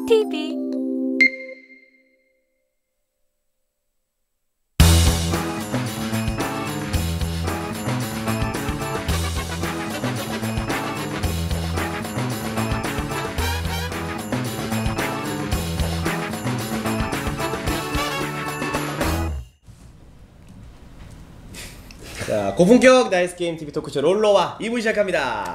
TV. 자, 고품격 나이스 게임 TV 토크쇼 롤러와 2부 시작합니다.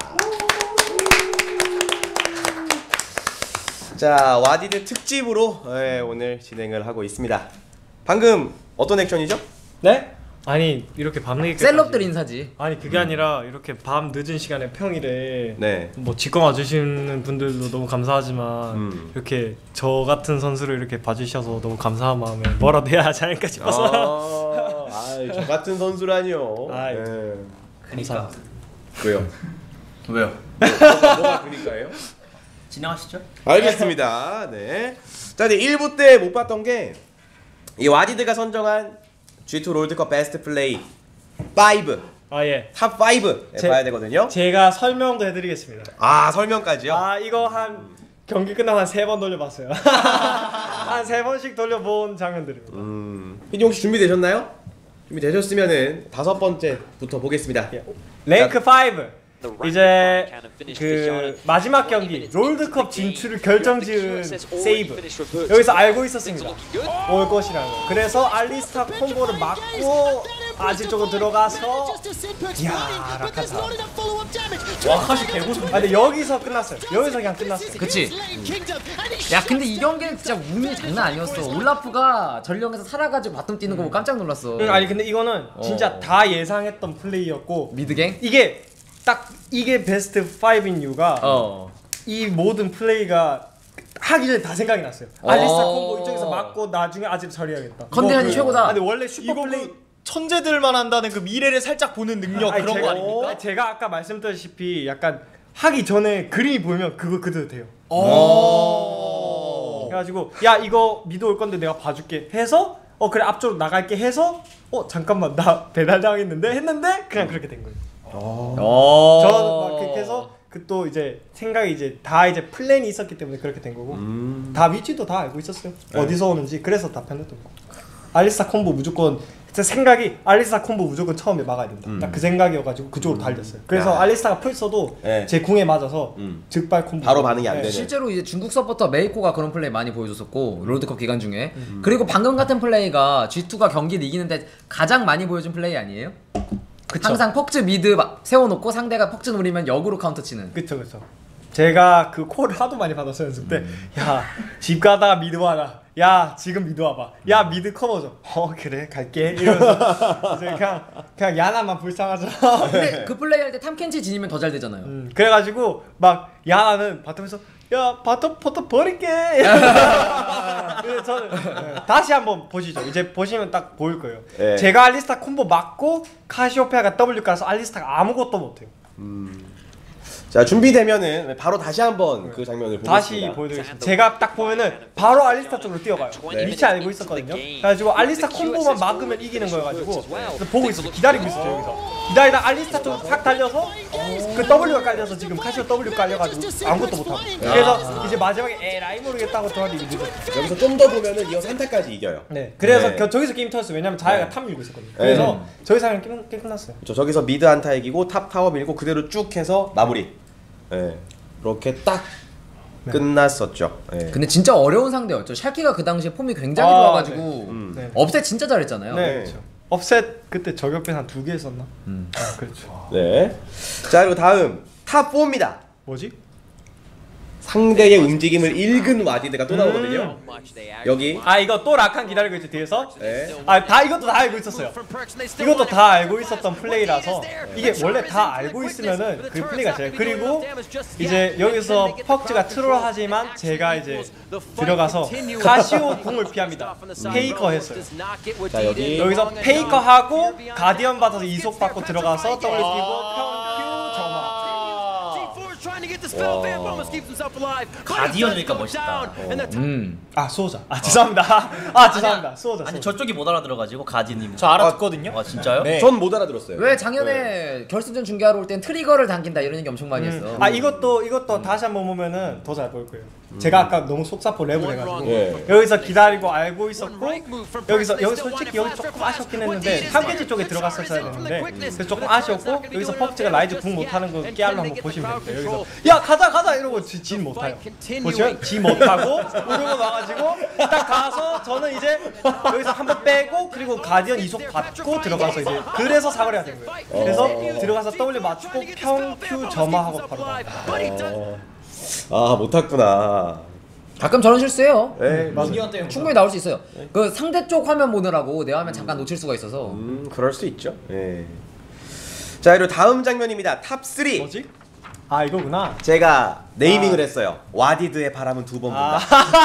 자, 와디드 특집으로 오늘 진행을 하고 있습니다. 방금 어떤 액션이죠? 네? 아니 이렇게 밤늦게 셀럽들 인사지. 아니 그게 아니라 이렇게 밤 늦은 시간에 평일에 네. 뭐 직관 와주시는 분들도 너무 감사하지만 이렇게 저 같은 선수를 이렇게 봐주셔서 너무 감사한 마음에 뭐라도 해야 하지 않을까 싶어서 저 같은 선수라니요. 아이, 네. 그러니까 왜요? 왜요? 뭐가 그러니까요? 진행하시죠. 알겠습니다. 네. 자, 근데 1부 때 못 봤던 게 이 와디드가 선정한 G2 롤드컵 베스트 플레이 5, 아예 탑 5 봐야 되거든요. 제가 설명도 해드리겠습니다. 아, 설명까지요? 아 이거 한 경기 끝나고 한 3번 돌려봤어요. 한 3번씩 돌려본 장면들입니다. 피디 혹시 준비되셨나요? 준비되셨으면은 5번째부터 보겠습니다. 랭크 5 이제 그 마지막 경기 롤드컵 진출을 결정지은 세이브 여기서 알고 있었습니다. 올 것이라는 거. 그래서 알리스타 콤보를 맞고 아지 쪽으로 들어가서 이야 라카타 와카시 개고수. 아 근데 여기서 끝났어요. 여기서 그냥 끝났어요. 그치? 야 근데 이 경기는 진짜 운이 장난 아니었어. 올라프가 전령에서 살아가지고 바텀 뛰는 거 보고 깜짝 놀랐어. 아니 근데 이거는 진짜 다 예상했던 플레이였고 미드갱? 이게 딱 이게 베스트 5인 이유가 이 모든 플레이가 하기 전에 다 생각이 났어요. 알리스타 콤보 이쪽에서 맞고 나중에 아직 처리해야겠다. 컨디션이 최고다. 근데 원래 슈퍼 플레이 천재들만 한다는 그 미래를 살짝 보는 능력 아니, 그런 거 아닙니까? 제가 아까 말씀드렸다시피 약간 하기 전에 그림이 보이면 그거 그대로 돼요. 그래가지고 야 이거 미드 올 건데 내가 봐줄게 해서 그래 앞쪽으로 나갈게 해서 잠깐만 나 배달당했는데 했는데 그냥 그렇게 된 거예요. 저는 막 그렇게 해서 그 또 이제 생각이 이제 다 이제 플랜이 있었기 때문에 그렇게 된 거고 다 위치도 다 알고 있었어요. 어디서 오는지. 그래서 다 편했던 거. 알리스타 콤보 무조건 제 생각이 알리스타 콤보 무조건 처음에 막아야 된다. 딱 그 생각이어가지고 그쪽으로 달렸어요. 그래서 알리스타가 풀 써도 제 궁에 맞아서 즉발 콤보 바로 반응이 안 되네. 실제로 이제 중국 서포터 메이코가 그런 플레이 많이 보여줬었고 롤드컵 기간 중에 그리고 방금 같은 플레이가 G2가 경기를 이기는데 가장 많이 보여준 플레이 아니에요? 그쵸. 항상 폭즈 미드 세워놓고 상대가 폭즈 노리면 역으로 카운터 치는. 그쵸. 제가 그 콜을 하도 많이 받았어요 연습 때. 야 집 가다가 미드 와라. 야 지금 미드 와봐. 야 미드 커버 좀. 그래 갈게. 이러면서 이제 그냥 야나만 불쌍하죠. 근데 그 플레이 할 때 탐켄치 지니면 더 잘 되잖아요. 그래가지고 막 야나는 바텀에서 야 바텀 포터 버릴게. 그래서 저는 다시 한번 보시죠. 이제 보시면 딱 보일 거예요. 제가 알리스타 콤보 맞고 카시오페아가 W 가서 알리스타가 아무것도 못해요. 자, 준비되면은 바로 다시 한번 그 장면을 보겠습니다. 다시 보여드리겠습니다. 제가 딱 보면은 바로 알리스타 쪽으로 뛰어가요. 위치 알고 있었거든요. 그래가지고 알리스타 콤보만 막으면 이기는 거여가지고 그래서 보고 있었어요. 기다리고 있었죠 여기서. 기다리다 알리스타 쪽으로 확 달려서 그 W가 깔려서 지금 카시오 W 깔려가지고 아무것도 못하고. 그래서 이제 마지막에 에라이 모르겠다고 도와드리고 늦었죠. 여기서 좀 더 보면은 이어서 한타까지 이겨요. 네. 그래서 저기서 게임 터졌어요. 왜냐면 자야가 탑 밀고 있었거든요. 그래서 저기서 그냥 게임 끝났어요. 저기서 미드 한타 이기고 탑 타워 밀고 그대로 쭉 해서 마무리. 그렇게 딱 끝났었죠. 근데 진짜 어려운 상대였죠. 샬키가 그 당시에 폼이 굉장히 좋아가지고 네. 업셋 진짜 잘했잖아요. 네. 그렇죠. 업셋 그때 저격배 한 2개 했었나? 그렇죠. 네. 자, 그리고 다음 탑 4입니다. 뭐지? 상대의 움직임을 읽은 와디드가 또 나오거든요. 여기. 이거 또 라칸 기다리고 있죠 뒤에서. 네. 다 이것도 다 알고 있었어요. 이것도 다 알고 있었던 플레이라서 이게 원래 다 알고 있으면은 그 플레이가 제일. 그리고 이제 여기서 퍽즈가 트롤하지만 제가 이제 들어가서 카시오 궁을 피합니다. 페이커 했어요. 자, 여기서 페이커 하고 가디언 받아서 이속 받고 들어가서 W 끼고 평큐 점화. 가디언이니까 멋있다. 수호자. 죄송합니다. 죄송합니다. 수호자. 아니 저쪽이 못 알아들어가지고 가디님. 저 알아듣거든요. 진짜요? 네. 전 못 알아들었어요. 왜 작년에 결승전 중계하러 올 땐 트리거를 당긴다 이런 얘기 엄청 많이 했어. 이것도 다시 한번 보면은 더 잘 보일 거예요. 제가 아까 너무 속사포 랩을 해가지고 예. 여기서 기다리고 알고 있었고 여기서 여기 솔직히 여기 조금 아쉽긴 했는데 3개지 쪽에 들어갔었어야 했는데 그래서 조금 아쉬웠고 여기서 펍지가 라이즈 궁 못하는 거 깨알로 한번 보시면 됩니다. 여기서 야 가자 이러고 지 못해요. 보시면 지 못하고 우르고 와가지고 딱 가서 저는 이제 여기서 한번 빼고 그리고 가디언 이속 받고 들어가서 이제 그래서 사거리가 된 거예요. 그래서 들어가서 W 맞추고 평큐 점화하고 바로 나왔다. 아 못 탔구나. 가끔 저런 실수해요. 네, 충분히 나올 수 있어요. 그 상대 쪽 화면 보느라고 내 화면 잠깐 놓칠 수가 있어서. 그럴 수 있죠. 예. 자 그리고 다음 장면입니다. 탑 3. 뭐지? 아 이거구나. 제가 네이밍을 했어요. 와디드의 바람은 두 번 분다.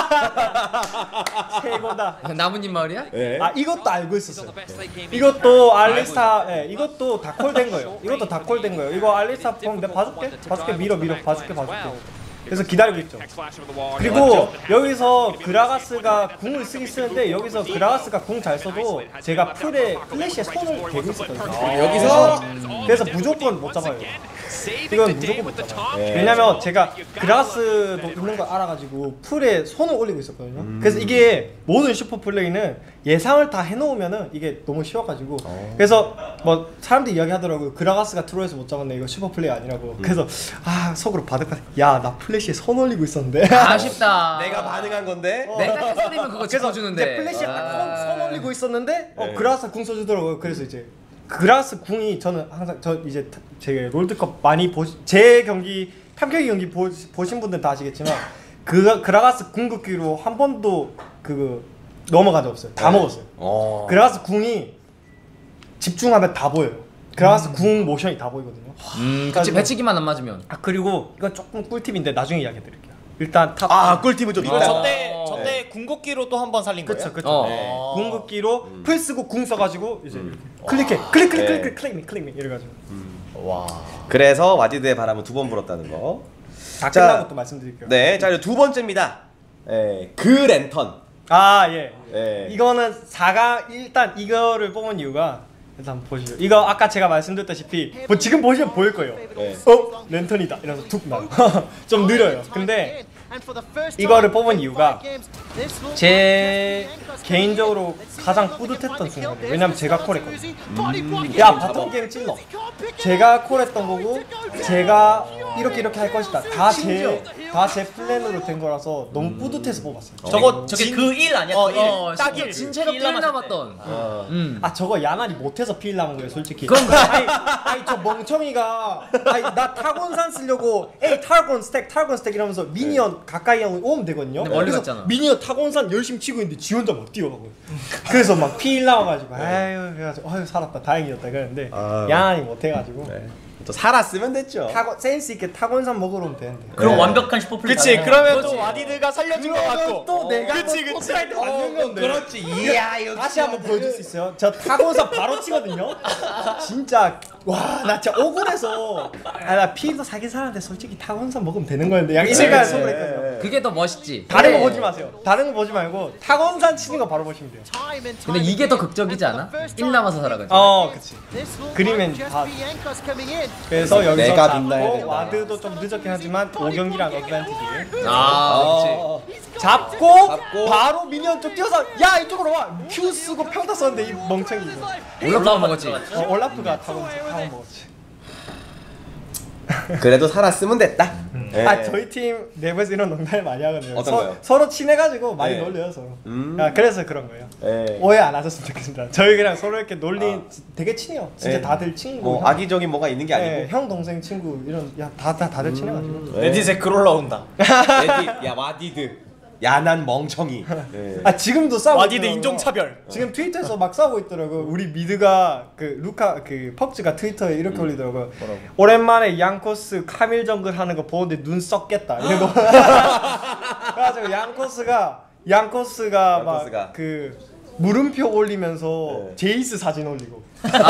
최고다. 나뭇잎 마을이야? 예. 아 이것도 알고 있었어요. 이것도 알리스타, 예, 이것도 다 콜된 거예요. 이것도 다 콜된 거예요. 이거 알리스타 뽕 내가 봐줄게, 밀어, 봐줄게. 그래서 기다리고 있죠. 그리고 여기서 그라가스가 궁을 쓰긴 쓰는데 여기서 그라가스가 궁 잘 써도 제가 풀에 플래시에 손을 대고 있었거든요. 여기서 그래서 무조건 못 잡아요. 이건 무조건 못 잡아요. 왜냐면 제가 그라가스도 있는 걸 알아가지고 풀에 손을 올리고 있었거든요. 그래서 이게 모든 슈퍼 플레이는 예상을 다 해놓으면은 이게 너무 쉬워가지고 그래서 뭐 사람들이 이야기하더라고요. 그라가스가 트롤에서 못 잡았네, 이거 슈퍼 플레이 아니라고. 그래서 아 속으로 바득바득, 야 나 플래시에 손 올리고 있었는데 아쉽다. 내가 반응한 건데. 내가 했으면 그거 그래서 짚어주는데. 이제 플래시에 딱 손 올리고 있었는데 네. 그라가스 궁 써주더라고요. 그래서 이제 그라가스 궁이 저는 항상 이제 제 롤드컵 많이 제 경기 평경기 경기 보신 분들 다 아시겠지만 그라가스 궁극기로 한 번도 넘어간 적 없어요. 다 먹었어요. 그라가스 궁이 집중하면 다 보여요. 그라가스 궁 모션이 다 보이거든요. 그치, 배치기만 안 맞으면. 아 그리고 이건 조금 꿀팁인데 나중에 이야기해드릴게요. 일단 탑. 아 꿀팁은 좀 이거 있다. 저때 궁극기로 또 한 번 살린 거예요? 그쵸. 궁극기로 풀 쓰고 궁 써가지고 이제 클릭해, 클릭 이래가지고. 와. 그래서 와디드의 바람은 두 번 불었다는 거. 다 자, 끝나고 또 말씀드릴게요. 네, 자 그리고 두 번째입니다. 그 랜턴. 아 예. 예. 이거는 4강 일단 이거를 뽑은 이유가 일단 한번 보시죠. 이거 아까 제가 말씀드렸다시피 뭐 지금 보시면 보일 거예요. 네. 랜턴이다 이러면서 툭 나요. 좀 느려요. 근데 이거를 뽑은 이유가 제 개인적으로 가장 뿌듯했던 순간이에요. 왜냐면 제가 콜했거든요. 야 바텀 게임 찔러. 제가 콜했던 거고 제가 이렇게 할 것이다. 다 제 플랜으로 된 거라서 너무 뿌듯해서 뽑았어요. 저게 그 일 아니야? 딱 일. 진채가 일 1 남았던. 아 저거 야나리 못해서 필 남은 거예요 솔직히. 그건 그래. 아니 저 멍청이가 나 타곤산 쓰려고 에이 타곤 스택 이러면서 미니언 가까이 오면 되거든요. 근데 멀리 그래서 갔잖아. 미니언 타곤산 열심히 치고 있는데 지 혼자 막 뛰어가고요. 그래서 막 필 나와가지고 아유 그래가지고 아유 살았다 다행이었다 그랬는데 아유. 야나리 못해가지고 네. 또 살았으면 됐죠. 센스 있게 타곤산 먹으러 오면 되는데. 그럼 네. 완벽한 슈퍼플레이. 그치 그러면 또 와디드가 살려준 거 같고. 또 내가 그치. 포트라이트 맞는 건데. 그렇지. 이야 역시. 다시 한번 보여줄 수 있어요? 저 타곤산 바로 치거든요. 진짜 와 나 진짜 억울해서 나 피도 사긴 사는데 솔직히 타곤산 먹으면 되는 거였는데 약간 이 생각을 속으로 했거든요. 그게 더 멋있지. 다른 거 보지 마세요. 다른 거 보지 말고 타곤산 치는 거 바로 보시면 돼요. 근데 이게 더 극적이지 않아? 1 남아서 살아가지고. 그치. 그림엔 다. 그래서 여기서 내가 빛나야 잡고 된다. 와드도 좀 늦었긴 하지만 5경기랑 어드밴티지 그렇지. 잡고 잡고. 바로 미니언 쪽 뛰어서 야 이쪽으로 와 Q 쓰고 평타 썼는데 이 멍청이 이거. 올라프 먹었지. 올라프가 타곤 먹었지. 그래도 살았으면 됐다. 예. 저희 팀 내부에서 이런 농담을 많이 하거든요. 어떤 거요? 서로 친해가지고 많이 네. 놀려요 서로. 음. 그래서 그런 거예요. 예. 오해 안 하셨으면 좋겠습니다. 저희 그냥 서로 이렇게 놀린 되게 친해요. 진짜 예. 다들 친구. 뭐 악의적인 뭐가 있는 게 아니고. 형 동생 친구 이런 다들 친해가지고. 레딧에 글 올라온다. 레디, 야 와디드. 야난 멍청이. 예. 지금도 싸우고 와디드 있더라고요. 인종차별. 지금 트위터에서 막 싸우고 있더라고. 우리 미드가 펍지가 트위터에 이렇게 올리더라고요. 오랜만에 양코스 카밀 정글 하는 거 보는데 눈 썩겠다. 이러고. 그래가지고 양코스가 막 그 물음표 올리면서 네. 제이스 사진 올리고.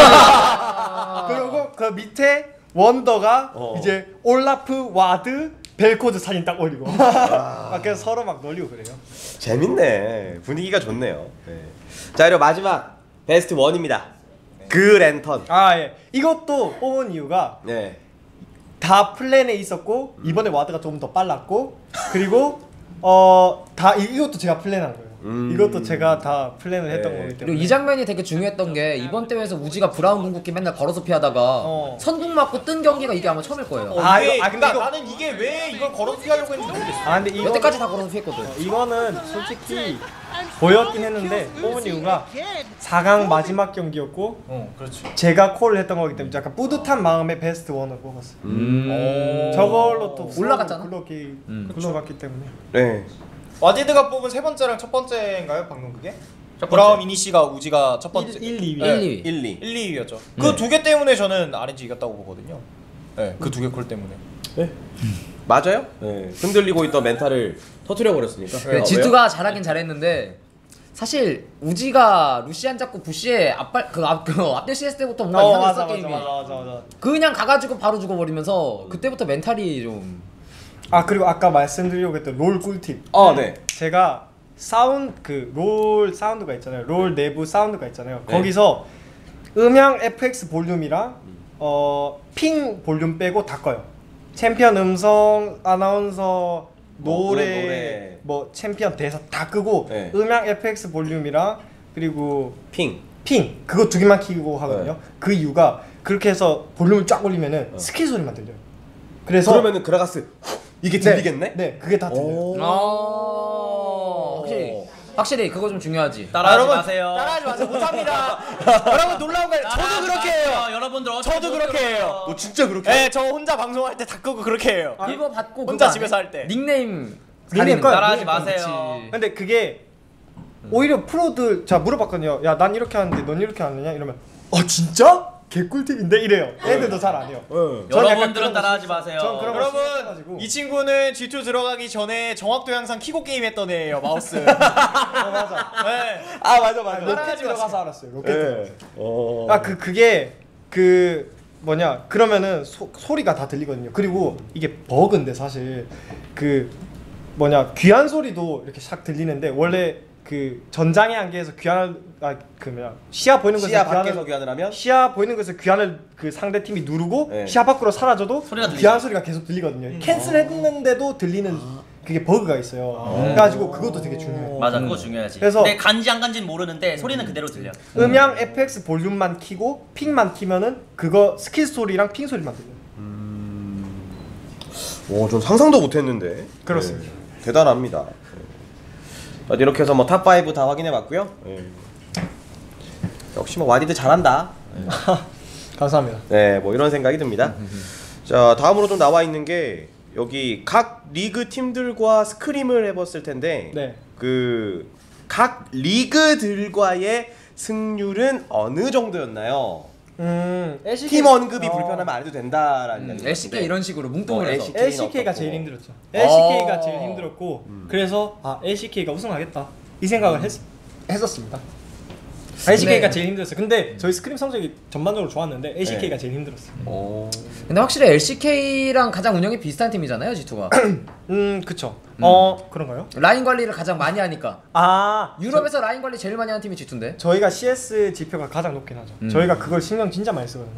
그리고 그 밑에 원더가 이제 올라프 와드 벨코드 사진 딱 올리고. 그래서 서로 막 놀리고 그래요. 재밌네. 분위기가 좋네요. 예. 자 그리고 마지막 베스트 1입니다. 그 랜턴. 예. 이것도 뽑은 이유가 네. 다 플랜에 있었고 이번에 와드가 조금 더 빨랐고 그리고 다 이것도 제가 플랜한 거예요. 이것도 제가 다 플랜을 했던 거기 때문에. 그리고 이 장면이 되게 중요했던 게 이번 대회에서 우지가 브라운 궁극기 맨날 걸어서 피하다가 선궁 맞고 뜬 경기가 이게 아마 처음일 거예요. 근데 나는 이게 왜 이걸 걸어 피하려고 했는지 모르겠어. 근데 이거 여태까지 다 걸어서 피했거든. 이거는 솔직히 보였긴 했는데 뽑은 이유가 4강 마지막 경기였고 그렇지. 제가 콜을 했던 거기 때문에 약간 뿌듯한 마음에 베스트 원을 뽑았어요. 저걸로 또 올라갔잖아. 굴러갔기 때문에. 네. 와디드가 뽑은 세 번째랑 첫 번째인가요? 방금 그게? 브라움 이니시가 우지가 첫 번째 1, 2위. 네. 1, 2위. 1, 2. 1, 2위였죠. 그 두 개 때문에 저는 RNG 이겼다고 보거든요. 네, 그 두 개 콜 때문에. 맞아요? 네. 흔들리고 있던 멘탈을 터트려 버렸으니까. 근데 G2가 잘하긴 잘했는데 사실 우지가 루시안 잡고 부시에 앞대 CS 때부터 뭔가 이상했어 게임이. 맞아. 그냥 가가지고 바로 죽어버리면서 그때부터 멘탈이 좀. 그리고 아까 말씀드리려고 했던 롤 꿀팁. 네. 제가 롤 사운드가 있잖아요. 롤 내부 사운드가 있잖아요. 네. 거기서 음향 FX 볼륨이랑 핑 볼륨 빼고 다 꺼요. 챔피언 음성, 아나운서, 노래, 뭐 챔피언 대사 다 끄고 네. 음향 FX 볼륨이랑 그리고 핑. 그거 두 개만 키고 하거든요. 그 이유가 그렇게 해서 볼륨을 쫙 올리면은 스킬 소리만 들려요. 그래서 그러면은 그라가스 이게 들리겠네? 네, 그게 다 들려요. 확실히 그거 좀 중요하지. 따라하지 마세요. 따라하지 마세요. 못합니다. 여러분 놀라운 거예요. 저도 그렇게 해요. 여러분들 저도 그렇게 해요. 너 진짜 그렇게? 네, 저 혼자 방송할 때 다 끄고 그렇게 해요. 그거 받고 혼자 그거 집에서 할 때. 닉네임 꺼요. 따라하지 마세요. 근데 그게 오히려 프로들 자 물어봤거든요. 야, 난 이렇게 하는데 넌 이렇게 하느냐? 이러면 진짜? 개꿀팁인데 이래요. 애들도 잘 안 해요. 여러분들은 따라하지 마세요. 전 그런 거 여러분, 신기해가지고. 이 친구는 G2 들어가기 전에 정확도 영상 키고 게임 했던 애예요. 마우스. 맞아. 네. 맞아. 로켓 따라하지 들어가서 알았어요. 로켓 네. 들어가서. 그게 그러면은 소리가 다 들리거든요. 그리고 이게 버그인데 사실 귀한 소리도 이렇게 싹 들리는데 원래 그 전장의 한계에서 시야 보이는 곳에서 밖에서 귀환을 하면 시야 보이는 곳에서 귀환을 그 상대 팀이 누르고 네. 시야 밖으로 사라져도 소리가 귀환 소리가 계속 들리거든요. 캔슬했는데도 들리는 그게 버그가 있어요. 그래가지고 그것도 되게 중요해요. 맞아, 그거 중요하지. 그래서 근데 간지 안 간지는 모르는데 소리는 그대로 들려. 음향 FX 볼륨만 키고 핑만 키면은 그거 스킬 소리랑 핑 소리만 들려요. 좀 상상도 못했는데. 그렇습니다. 네. 대단합니다. 이렇게 해서 탑5 다 확인해봤고요. 역시 와디드 잘한다. 감사합니다. 네, 이런 생각이 듭니다. 자, 다음으로 좀 나와 있는 게 여기 각 리그 팀들과 스크림을 해봤을 텐데, 네. 각 리그들과의 승률은 어느 정도였나요? 팀 언급이 불편하면 안 해도 된다라는 이야기인데. LCK 이런 식으로 뭉뚱을 해서. LCK가 제일 힘들었죠. LCK가 제일 힘들었고 그래서 LCK가 우승하겠다 이 생각을 했었습니다. LCK가 제일 힘들었어요. 근데 저희 스크림 성적이 전반적으로 좋았는데 LCK가 제일 힘들었어요. 근데 확실히 LCK랑 가장 운영이 비슷한 팀이잖아요, G2가. 그쵸. 그런가요? 라인 관리를 가장 많이 하니까. 유럽에서 라인 관리 제일 많이 하는 팀이 G2인데. 저희가 CS 지표가 가장 높긴 하죠. 저희가 그걸 신경 진짜 많이 쓰거든요.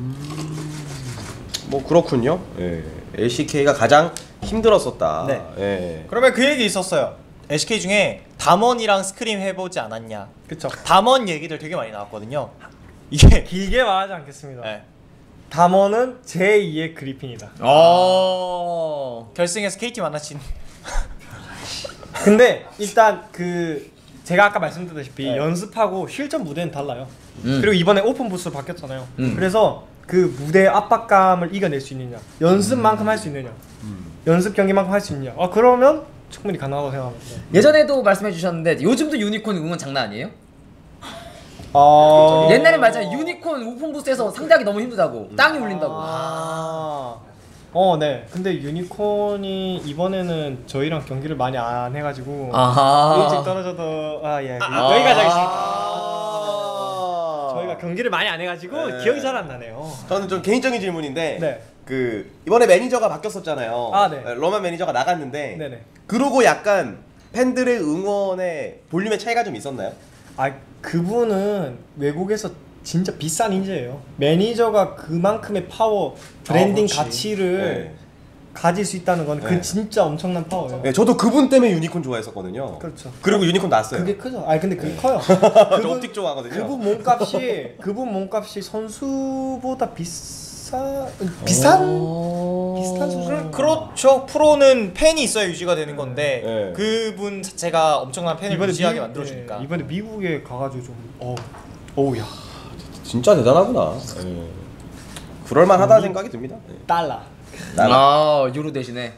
그렇군요. LCK가 가장 힘들었었다. 네. 그러면 그 얘기 있었어요. LCK 중에 담원이랑 스크림 해보지 않았냐. 그쵸. 담원 얘기들 되게 많이 나왔거든요. 이게 길게 말하지 않겠습니다. 네. 담원은 제2의 그리핀이다. 결승에서 KT 만나친. 근데 일단 제가 아까 말씀드렸다시피 연습하고 실전 무대는 달라요. 그리고 이번에 오픈 부스로 바뀌었잖아요. 그래서 그 무대의 압박감을 이겨낼 수 있느냐, 연습만큼 할 수 있느냐, 연습 경기만큼 할 수 있느냐. 그러면 충분히 가능하다고 생각합니다. 예전에도 말씀해 주셨는데 요즘도 유니콘 응원 장난 아니에요? 아. 옛날에 말했잖아요. 유니콘 오픈 부스에서 상대하기 너무 힘들다고. 땅이 울린다고. 네. 근데 유니콘이 이번에는 저희랑 경기를 많이 안 해가지고 아하. 일찍 떨어져도 여기까지 하겠습니다. 저희가 경기를 많이 안 해가지고 네. 기억이 잘 안 나네요. 저는 좀 개인적인 질문인데 네. 이번에 매니저가 바뀌었었잖아요. 네. 로만 매니저가 나갔는데 네네. 그러고 약간 팬들의 응원의 볼륨의 차이가 좀 있었나요? 그분은 외국에서 진짜 비싼 인재예요. 매니저가 그만큼의 파워, 브랜딩 그렇지. 가치를 가질 수 있다는 건 그 네. 진짜 엄청난 파워예요. 네, 저도 그분 때문에 유니콘 좋아했었거든요. 그렇죠. 그리고 유니콘 났어요. 그게 크죠. 아니 근데 그게 커요. 저 옵틱 좋아하거든요. 그분 몸값이 선수보다 비싼 수준? 그렇죠. 프로는 팬이 있어야 유지가 되는 건데 네. 그분 자체가 엄청난 팬을 유지하게 만들어주니까. 네, 이번에 미국에 가가지고 좀 어우야 진짜 대단하구나. 네. 그럴만하다는 생각이 듭니다. 네. 달러. 유로 대신에.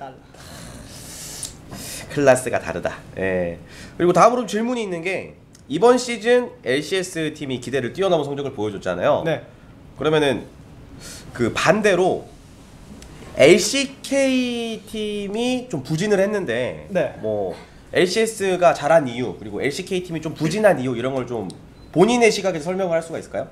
클래스가 다르다. 예. 그리고 다음으로 질문이 있는 게 이번 시즌 LCS 팀이 기대를 뛰어넘은 성적을 보여줬잖아요. 네. 그러면은 그 반대로 LCK 팀이 좀 부진을 했는데 네. 뭐 LCS가 잘한 이유 그리고 LCK 팀이 좀 부진한 이유 이런 걸 좀 본인의 시각에서 설명을 할 수가 있을까요?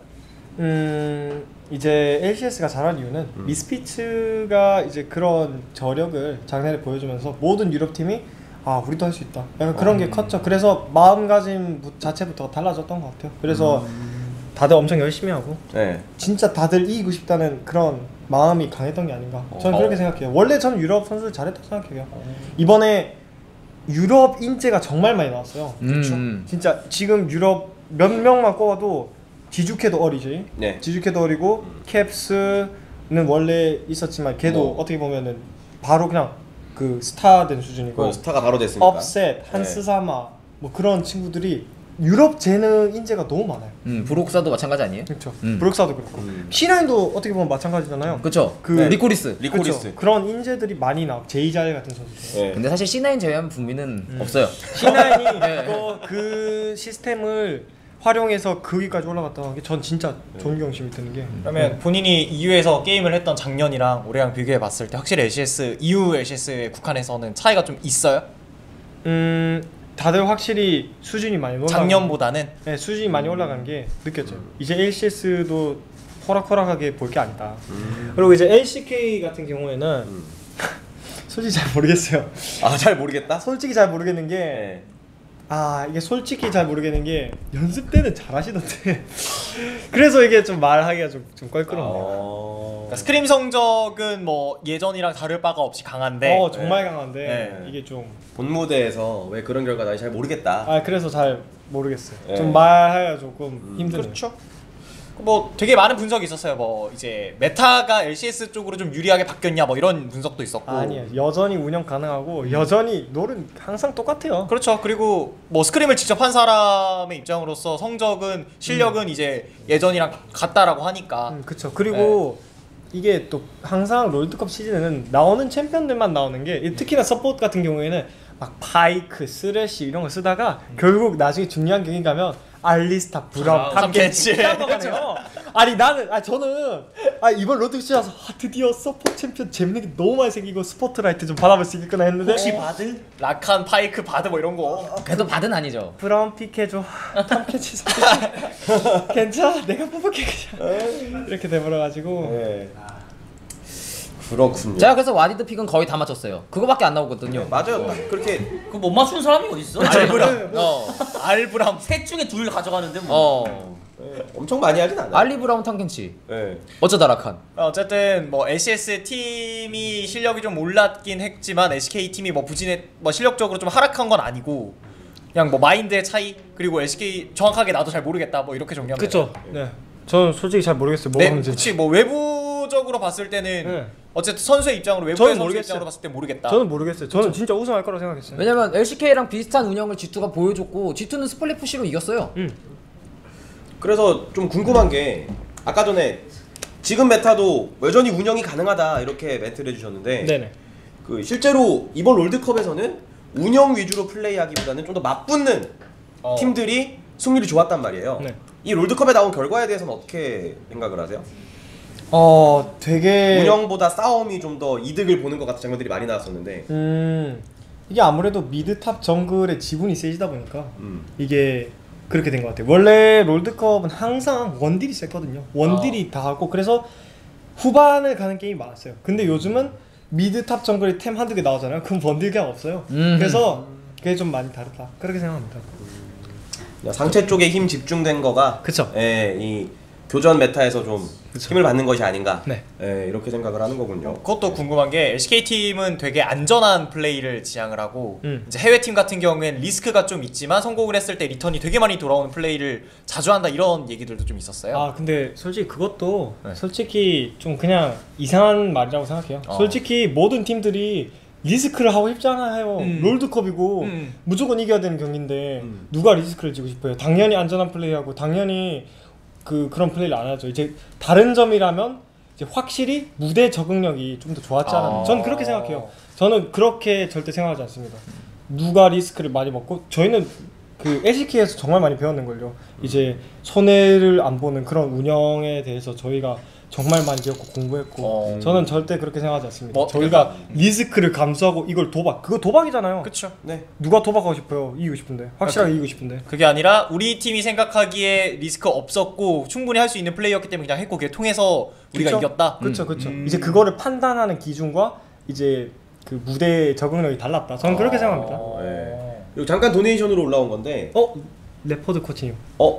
이제 LCS가 잘한 이유는 미스피츠가 이제 그런 저력을 작년에 보여주면서 모든 유럽 팀이 우리도 할 수 있다. 약간 그런 게 컸죠. 그래서 마음가짐 자체부터 달라졌던 것 같아요. 그래서 다들 엄청 열심히 하고 네. 진짜 다들 이기고 싶다는 그런 마음이 강했던 게 아닌가. 저는 그렇게 생각해요. 원래 저는 유럽 선수들 잘했다고 생각해요. 이번에 유럽 인재가 정말 많이 나왔어요. 진짜 지금 유럽 몇 명만 꼽아도 지주케도 어리지. 네. 지주케도 어리고 캡스는 원래 있었지만 걔도 어떻게 보면은 바로 그냥 그 스타 된 수준이고 스타가 바로 됐으니까. 업셋, 한스사마 뭐 그런 친구들이 유럽 재능 인재가 너무 많아요. 브록사도 마찬가지 아니에요? 그렇죠. 브룩사도 그렇고 C9도 어떻게 보면 마찬가지잖아요. 그쵸. 그 리코리스. 리코리스. 그렇죠. 그런 인재들이 많이 나와. 제이잘 같은 선수. 네. 근데 사실 C9 제외하면 북미는 없어요. C9이 네. 그 시스템을 활용해서 거기까지 올라갔다는 게 전 진짜 존경심이 드는 게. 그러면 본인이 EU에서 게임을 했던 작년이랑 올해랑 비교해 봤을 때 확실히 LCS, EU LCS에 국한에서는 차이가 좀 있어요? 다들 확실히 수준이 많이 올라간. 작년보다는? 네, 수준이 많이 올라간 게 느꼈죠. 이제 LCS도 호락호락하게 볼 게 아니다. 그리고 이제 LCK 같은 경우에는 솔직히 잘 모르겠어요. 잘 모르겠다. 솔직히 잘 모르겠는 게 네. 이게 솔직히 잘 모르겠는 게 연습 때는 잘하시던데 그래서 이게 좀 말하기가 좀 껄끄럽네요. 그러니까 스크림 성적은 뭐 예전이랑 다를 바가 없이 강한데 정말 강한데 네. 이게 좀 본 무대에서 왜 그런 결과 나는지 잘 모르겠다. 그래서 잘 모르겠어요. 네. 좀 말하기가 조금 힘드네요. 그렇죠. 뭐 되게 많은 분석이 있었어요. 뭐 이제 메타가 LCS 쪽으로 좀 유리하게 바뀌었냐 뭐 이런 분석도 있었고. 아니에요. 여전히 운영 가능하고 여전히 롤은 항상 똑같아요. 그렇죠. 그리고 뭐 스크림을 직접 한 사람의 입장으로서 성적은 실력은 이제 예전이랑 같다라고 하니까. 그렇죠. 그리고 이게 또 항상 롤드컵 시즌에는 나오는 챔피언들만 나오는 게 특히나 서포트 같은 경우에는 막 파이크, 쓰레쉬 이런 거 쓰다가 결국 나중에 중요한 경기 가면 알리스타, 브라움, 탐켄치 이딴 거 가네요. 아니 저는 이번 롤드컵 시즌에서 드디어 서포트 챔피언 재밌는 게 너무 많이 생기고 스포트라이트 좀 받아볼 수 있겠구나 했는데 혹시 바드? 라칸, 파이크, 바드 뭐 이런 거. 그래도 받은 아니죠. 브라운 픽해줘. 탐켄치 괜찮아 내가 뽑을게 그냥 이렇게 돼버려가지고 네. 그렇군요. 제가 그래서 와디드 픽은 거의 다 맞췄어요. 그거밖에 안 나오거든요. 맞아요. 딱 그렇게 그거 못 맞추는 사람이 어딨어? 알브람. 어. 알브람. 셋 중에 둘 가져가는데 뭐. 엄청 많이 하진 않아요. 알리 브라운 탐켄치. 네. 어쩌다 라칸. 어쨌든 뭐 LCS 팀이 실력이 좀 올랐긴 했지만 SK 팀이 뭐 부진해 뭐 실력적으로 좀 하락한 건 아니고 그냥 뭐 마인드의 차이 그리고 SK 정확하게 나도 잘 모르겠다 뭐 이렇게 정리하면 그쵸. 네. 저는 솔직히 잘 모르겠어요. 뭐가 문제인지. 그치 뭐 외부적으로 봤을 때는 네. 어쨌든 선수의 입장으로 외부의 저는 선수 모르겠어요. 입장으로 봤을 때 모르겠다. 저는 모르겠어요. 저는 진짜 우승할 거라고 생각했어요. 왜냐면 LCK랑 비슷한 운영을 G2가 보여줬고 G2는 스플릿 푸시로 이겼어요. 그래서 좀 궁금한 게 아까 전에 지금 메타도 여전히 운영이 가능하다 이렇게 멘트를 해주셨는데 네네. 그 실제로 이번 롤드컵에서는 운영 위주로 플레이하기보다는 좀 더 맞붙는 팀들이 승률이 좋았단 말이에요. 네. 이 롤드컵에 나온 결과에 대해서는 어떻게 생각을 하세요? 되게 운영보다 싸움이 좀 더 이득을 보는 것 같은 장면들이 많이 나왔었는데 이게 아무래도 미드 탑 정글의 지분이 세지다 보니까 이게 그렇게 된 것 같아요. 원래 롤드컵은 항상 원딜이 셌거든요. 원딜이 다 하고 그래서 후반을 가는 게임이 많았어요. 근데 요즘은 미드 탑 정글에 템 한두 개 나오잖아요. 그럼 원딜 그냥 없어요. 그래서 그게 좀 많이 다르다. 그렇게 생각합니다. 상체 쪽에 힘 집중된 거가 그쵸. 이 교전 메타에서 좀 힘을 받는 것이 아닌가. 네. 예, 이렇게 생각을 하는 거군요. 그것도 궁금한 게 LCK 팀은 되게 안전한 플레이를 지향을 하고 음. 이제 해외 팀 같은 경우에는 리스크가 좀 있지만 성공을 했을 때 리턴이 되게 많이 돌아오는 플레이를 자주 한다 이런 얘기들도 좀 있었어요. 아 근데 솔직히 그것도 네. 솔직히 좀 그냥 이상한 말이라고 생각해요. 솔직히 모든 팀들이 리스크를 하고 싶지 않아요. 롤드컵이고 무조건 이겨야 되는 경기인데 누가 리스크를 지고 싶어요? 당연히 안전한 플레이하고 당연히 그런 플레이를 안 하죠. 이제 다른 점이라면 이제 확실히 무대 적응력이 좀 더 좋았지 않았나. 저는 그렇게 생각해요. 저는 그렇게 절대 생각하지 않습니다. 누가 리스크를 많이 먹고 저희는 그 LCK에서 정말 많이 배웠는 걸요. 이제 손해를 안 보는 그런 운영에 대해서 저희가 정말 많이 배웠고 공부했고 저는 절대 그렇게 생각하지 않습니다. 뭐, 저희가 리스크를 감수하고 이걸 그거 도박이잖아요. 그쵸. 네. 누가 도박하고 싶어요? 이기고 싶은데 확실하게 이기고 싶은데. 그게 아니라 우리 팀이 생각하기에 리스크 없었고 충분히 할 수 있는 플레이였기 때문에 그냥 했고 그게 통해서 우리가 그쵸? 이겼다. 그렇죠, 그렇죠. 이제 그거를 판단하는 기준과 이제 그 무대 적응력이 달랐다. 저는 그렇게 생각합니다. 예. 그리고 잠깐 도네이션으로 올라온 건데. 레퍼드 코치님.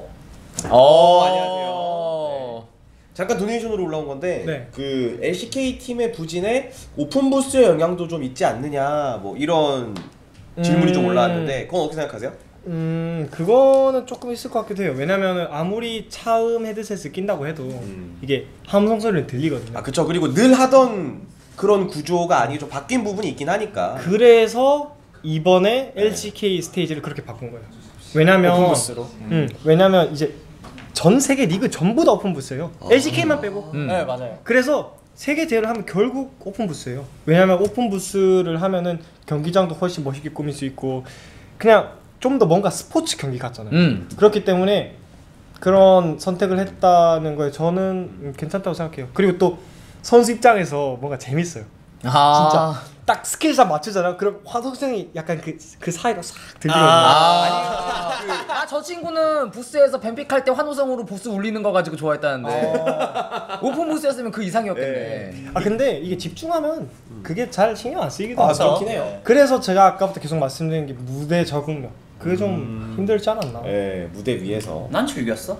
안녕하세요. 잠깐 도네이션으로 올라온 건데 네. 그 LCK 팀의 부진에 오픈 부스의 영향도 좀 있지 않느냐 뭐 이런 질문이 좀 올라왔는데 그건 어떻게 생각하세요? 그거는 조금 있을 것 같기도 해요. 왜냐면은 아무리 차음 헤드셋을 낀다고 해도 이게 함성 소리는 들리거든요. 아 그쵸. 그리고 늘 하던 그런 구조가 아니고 좀 바뀐 부분이 있긴 하니까. 그래서 이번에 LCK 스테이지를 그렇게 바꾼 거예요. 왜냐면 오픈부스로. 왜냐면 이제 전 세계 리그 전부 다 오픈 부스예요. LCK만 빼고. 네 맞아요. 그래서 세계 대회를 하면 결국 오픈 부스예요. 왜냐면 오픈 부스를 하면은 경기장도 훨씬 멋있게 꾸밀 수 있고 그냥 좀 더 뭔가 스포츠 경기 같잖아요. 그렇기 때문에 그런 선택을 했다는 거에 저는 괜찮다고 생각해요. 그리고 또 선수 입장에서 뭔가 재밌어요. 진짜 딱 스킬샷 맞추잖아. 그럼 화덕성이 약간 그 사이로 싹 들리거든요. 저 친구는 부스에서 뱀픽할 때 환호성으로 보스 울리는 거 가지고 좋아했다는데 오픈 부스였으면 그 이상이었겠네. 근데 이게 집중하면 그게 잘 신경 안 쓰이기도 하죠. 그렇긴 해요. 그래서 제가 아까부터 계속 말씀드린 게 무대 적응력. 그게 좀 힘들지 않았나. 예, 무대 위에서. 난 즐겼어.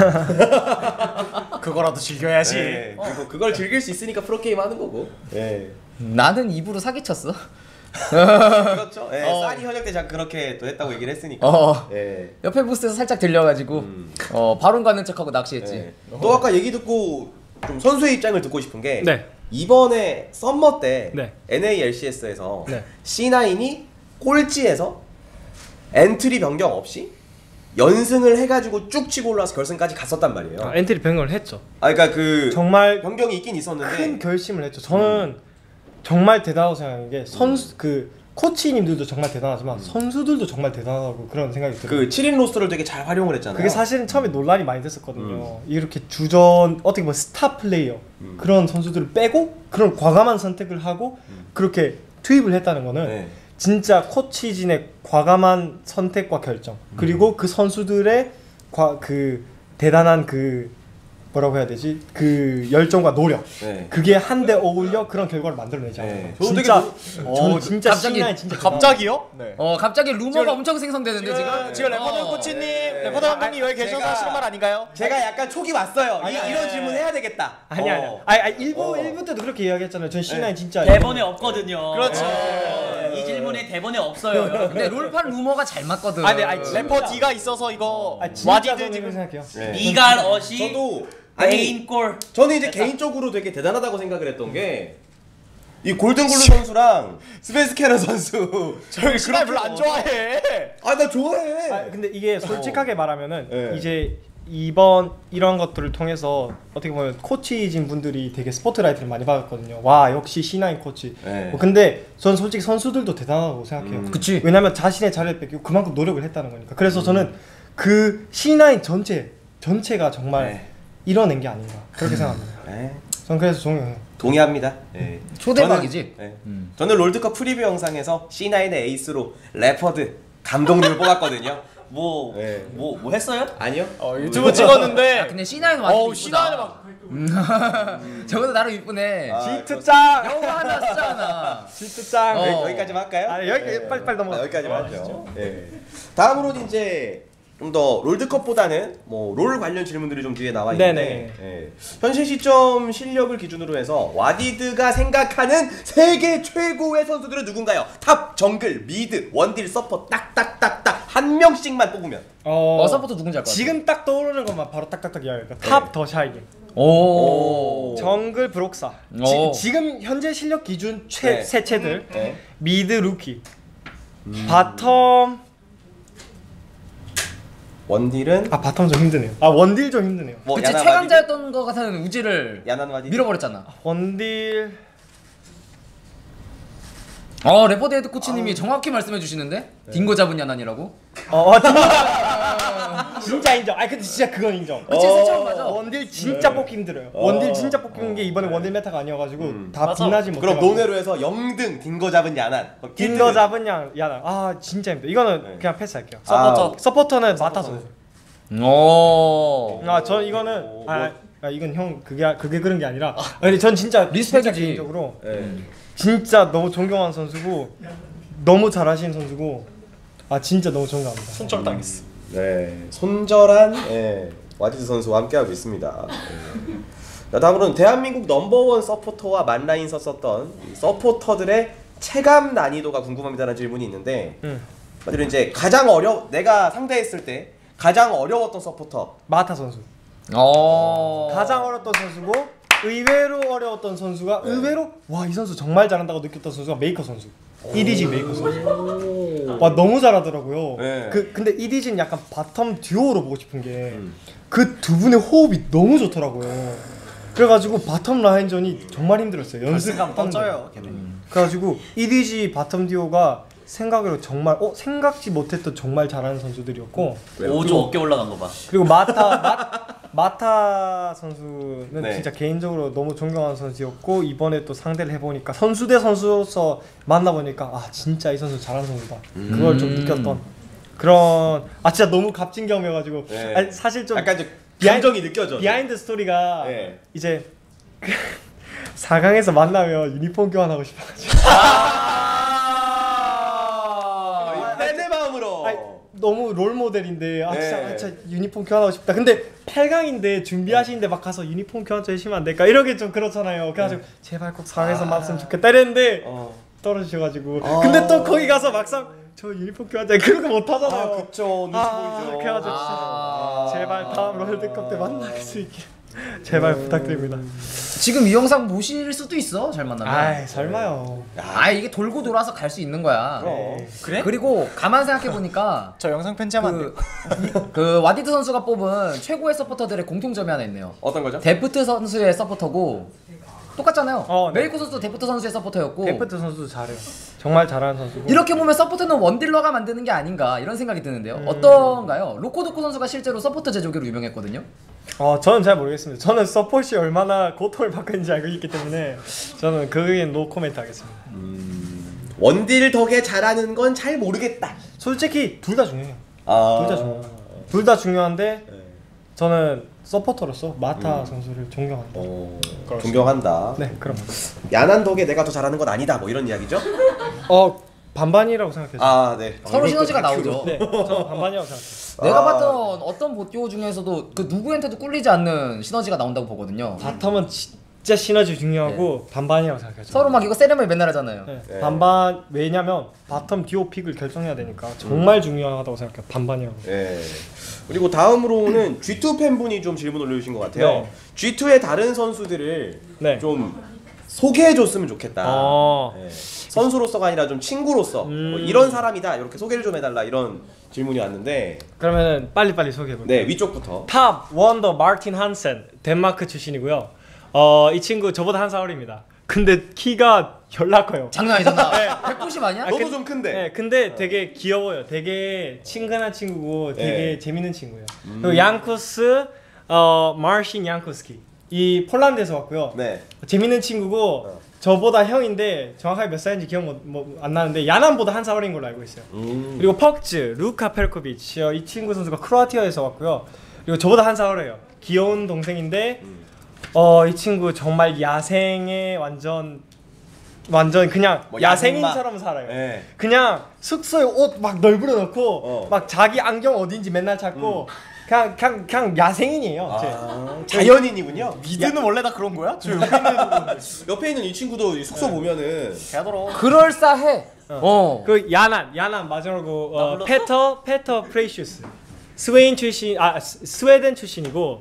그거라도 즐겨야지. 예, 그리고 그걸 즐길 수 있으니까 프로게임 하는 거고. 예. 나는 입으로 사기쳤어. 그렇죠. 예, 싸니 현역 때 잠깐 그렇게 또 했다고 얘기를 했으니까. 예. 옆에 부스에서 살짝 들려가지고 바론 가는 척하고 낚시했지. 예. 또 아까 얘기 듣고 좀 선수의 입장을 듣고 싶은 게 네. 이번에 썸머 때 네. NALCS에서 네. C9이 꼴찌에서 엔트리 변경 없이 연승을 해가지고 쭉 치고 올라와서 결승까지 갔었단 말이에요. 엔트리 변경을 했죠. 그러니까 그 정말 변경이 있긴 있었는데 큰 결심을 했죠. 저는 정말 대단하다고 생각하는 게 선수 코치님들도 정말 대단하지만 선수들도 정말 대단하고 그런 생각이 들어요. 그 7인 로스터를 되게 잘 활용을 했잖아요. 그게 사실은 처음에 논란이 많이 됐었거든요. 이렇게 주전 어떻게 보면 스타 플레이어 그런 선수들을 빼고 그런 과감한 선택을 하고 그렇게 투입을 했다는 거는 네. 진짜 코치진의 과감한 선택과 결정 그리고 그 선수들의 그 대단한 뭐라고 해야 되지? 그 열정과 노력 네. 그게 한데 어울려 그런 결과를 만들어내지 않아요. 네. 진짜 저도 진짜 갑자기- C9 진짜 갑자기요? 네. 갑자기 루머가 엄청 생성되는데 지금. 레퍼드 코치님, 레퍼드 감독님 여기 계셔서 제가- 하시는 말 아닌가요? 제가 약간 촉이 왔어요. 이런 질문 해야 되겠다. 아니 일부 때도 그렇게 이야기했잖아요. 전 C9 진짜 대본에 없거든요. 그렇지. 이 질문이 대본에 없어요. 근데 롤판 루머가 잘 맞거든. 아니 래퍼 D가 있어서 이거 진짜 와디드 저는 지금 생각해요. 니갈 어시 저도 개인골. 저는 이제 개인적으로 되게 대단하다고 생각을 했던 게 이 골든글루 선수랑 스벤스케너 선수 저희 시나이 별로 안 좋아해. 아 나 좋아해. 근데 이게 솔직하게 말하면은 네. 이제 이번 이런 것들을 통해서 어떻게 보면 코치진 분들이 되게 스포트라이트를 많이 받았거든요. 와 역시 C9 코치. 네. 근데 전 솔직히 선수들도 대단하다고 생각해요. 그치. 왜냐면 자신의 자리를 뺏기고 그만큼 노력을 했다는 거니까. 그래서 저는 그 C9 전체가 정말 네. 이뤄낸 게 아닌가 그렇게 생각합니다. 네. 전 그래서 동의해요. 동의합니다. 네. 초대박이지. 저는 롤드컵 프리뷰 영상에서 C9의 에이스로 레퍼드 감독님을 뽑았거든요. 뭐 네. 했어요? 아니요? 유튜브 찍었는데. 아, 근데 C9는 완전 이쁘다. 시나이는 막 저것도 나름 이쁘네. G2짱! 영화 하나 쓰잖아. G2짱! 어. 여기까지만 할까요? 여기 빨리 넘어가. 여기까지만 하죠. 예. 다음으로는 이제 좀 더 롤드컵보다는 뭐 롤 관련 질문들이 좀 뒤에 나와 있는데 네네. 예. 현실 시점 실력을 기준으로 해서 와디드가 생각하는 세계 최고의 선수들은 누군가요? 탑, 정글, 미드, 원딜, 서포 딱딱딱딱 한 명씩만 뽑으면 서포터 누군지 알 것 같아. 지금 딱 떠오르는 것만 바로 딱딱딱 이야기할까. 탑 더 샤이게. 오. 정글 브록사. 오. 지금 현재 실력 기준 네. 세체들. 네. 미드 루키. 바텀. 원딜은 바텀 좀 힘드네요. 원딜 좀 힘드네요. 뭐 그치 야나 최강자였던 거 같은 우지를 야난 와디드 밀어버렸잖아. 원딜. 레포드 헤드 코치님이 정확히 말씀해 주시는데 딩고 잡은 야난이라고? 진짜 인정. 근데 진짜 그건 인정. 그치 세차원 맞아. 원딜 진짜 뽑기 힘들어요. 원딜 진짜 뽑기는 게 이번에 원딜 메타가 아니어가지고 다 맞아. 빛나지 못해. 그럼 논외로 해서 영등 딩거 잡은 야난 딩거 잡은 야나. 진짜 힘들어. 이거는 네. 그냥 패스할게요. 서포터는 마타 선수. 오. 저 이거는 이건 형 그게 그런 게 아니라 근데 전 진짜 리스펙이지. 진짜 개인적으로 네. 진짜 너무 존경하는 선수고 너무 잘하시는 선수고 진짜 너무 존경합니다. 손절 당했어. 네, 손절한 와디드 선수와 함께하고 있습니다. 자, 다음으로는 대한민국 넘버원 서포터와 만라인 썼었던 이 서포터들의 체감 난이도가 궁금합니다라는 질문이 있는데 그리고 이제 내가 상대했을 때 가장 어려웠던 서포터 마타 선수. 가장 어려웠던 선수고 의외로 어려웠던 선수가 의외로 이 선수 정말 잘한다고 느꼈던 선수가 메이커 선수. EDG 메이커 선수. 너무 잘하더라고요. 네. 근데 EDG는 약간 바텀 듀오로 보고 싶은 게 그 두 분의 호흡이 너무 좋더라고요. 그래가지고 바텀 라인전이 정말 힘들었어요. 연습감 떠져요. 그래가지고 EDG 바텀 듀오가 생각으로 정말 생각지 못했던 정말 잘하는 선수들이었고 5조 어깨 올라간 거 봐. 그리고 마타 선수는 네. 진짜 개인적으로 너무 존경하는 선수였고 이번에 또 상대를 해보니까 선수 대 선수로서 만나보니까 진짜 이 선수 잘하는 선수다. 그걸 좀 느꼈던 그런 진짜 너무 값진 경험이어가지고 네. 사실 좀 약간 이제 감정이 느껴져. 비하인드 스토리가 네. 이제 4강에서 만나면 유니폼 교환하고 싶어가지고 내 마음으로. 너무 롤 모델인데 네. 진짜 유니폼 교환하고 싶다. 근데 8강인데 준비하시는데 막 가서 유니폼 교환 좀 해주시면 안 될까? 이러기 좀 그렇잖아요. 그래가지고 제발 꼭 4강에서 맞으면 좋겠다 이랬는데 떨어지셔가지고 근데 또 거기 가서 막상 저 유니폼 교환자 그런 거 못 하잖아요. 그쵸. 눈치 보이죠. 그래가지고 진짜 제발 다음 롤드컵 때 만날 수 있게 제발 부탁드립니다. 지금 이 영상 보실 수도 있어. 잘 만나면. 설마요. 이게 돌고 돌아서 갈 수 있는 거야. 그래? 그리고 가만 생각해 보니까 저 영상 편지하면 안 돼요? 그 와디드 선수가 뽑은 최고의 서포터들의 공통점이 하나 있네요. 어떤 거죠? 데프트 선수의 서포터고 똑같잖아요. 네. 메이코 선수도 데프트 선수의 서포터였고. 데프트 선수도 잘해요. 정말 잘하는 선수고. 이렇게 보면 서포터는 원딜러가 만드는 게 아닌가 이런 생각이 드는데요. 어떤가요? 로코도코 선수가 실제로 서포터 제조기로 유명했거든요. 저는 잘 모르겠습니다. 저는 서폿이 얼마나 고통을 받고 있는지 알고 있기 때문에 저는 그에 노 코멘트 하겠습니다. 원딜 덕에 잘하는 건 잘 모르겠다. 솔직히 둘 다 중요해요. 둘 다 중요해요. 둘 다 중요한데 저는 서포터로서 마타 선수를 존경한다. 존경한다. 네, 그럼. 야난 덕에 내가 더 잘하는 건 아니다. 뭐 이런 이야기죠? 반반이라고 생각해요. 네. 서로 시너지가 나오죠. 네, 저는 반반이라고 생각해요. 내가 봤던 어떤 보듀오 중에서도 그 누구한테도 꿀리지 않는 시너지가 나온다고 보거든요. 바텀은 진짜 시너지 중요하고 반반이라고 생각해요. 서로 막 이거 세레머니 맨날 하잖아요. 네. 반반 왜냐면 바텀 듀오 픽을 결정해야 되니까 정말 중요하다고 생각해요. 반반이라고. 네. 그리고 다음으로는 G2 팬분이 좀 질문 올려주신 것 같아요. 네. G2의 다른 선수들을 네. 좀 소개해줬으면 좋겠다. 네. 선수로서가 아니라 좀 친구로서 뭐 이런 사람이다 이렇게 소개를 좀 해달라 이런 질문이 왔는데 그러면은 빨리빨리 소개해볼게요. 네 위쪽부터 탑 원더 마르틴 한센 덴마크 출신이고요. 이 친구 저보다 한 살 어립니다. 근데 키가 졸라 커요. 장난 아니잖아. 190 아니야? 너도 좀 큰데. 네, 근데 되게 귀여워요. 되게 친근한 친구고 되게 재밌는 친구예요. 그리고 양쿠스 마르신 양쿠스키 이 폴란드에서 왔고요. 네. 재밌는 친구고 저보다 형인데 정확하게 몇 살인지 기억 안 나는데 야난보다 한 살 어린 걸로 알고 있어요. 그리고 퍽즈 루카 펠코비치 이 친구 선수가 크로아티아에서 왔고요. 그리고 저보다 한 살 어려요. 귀여운 동생인데 이 친구 정말 야생의 완전 완전 그냥 뭐 야생인처럼 살아요. 예. 그냥 숙소에 옷 막 널브러 놓고 막 자기 안경 어딘지 맨날 찾고 그냥 야생인이에요. 자연인이군요. 미드는 원래 다 그런 거야? 저 옆에 있는 이 친구도 이 숙소 보면은 개더러. 그럴싸해. 그 야난 마지막으로 나 불렀어? 페터 프레이슈스 스웨덴 출신이고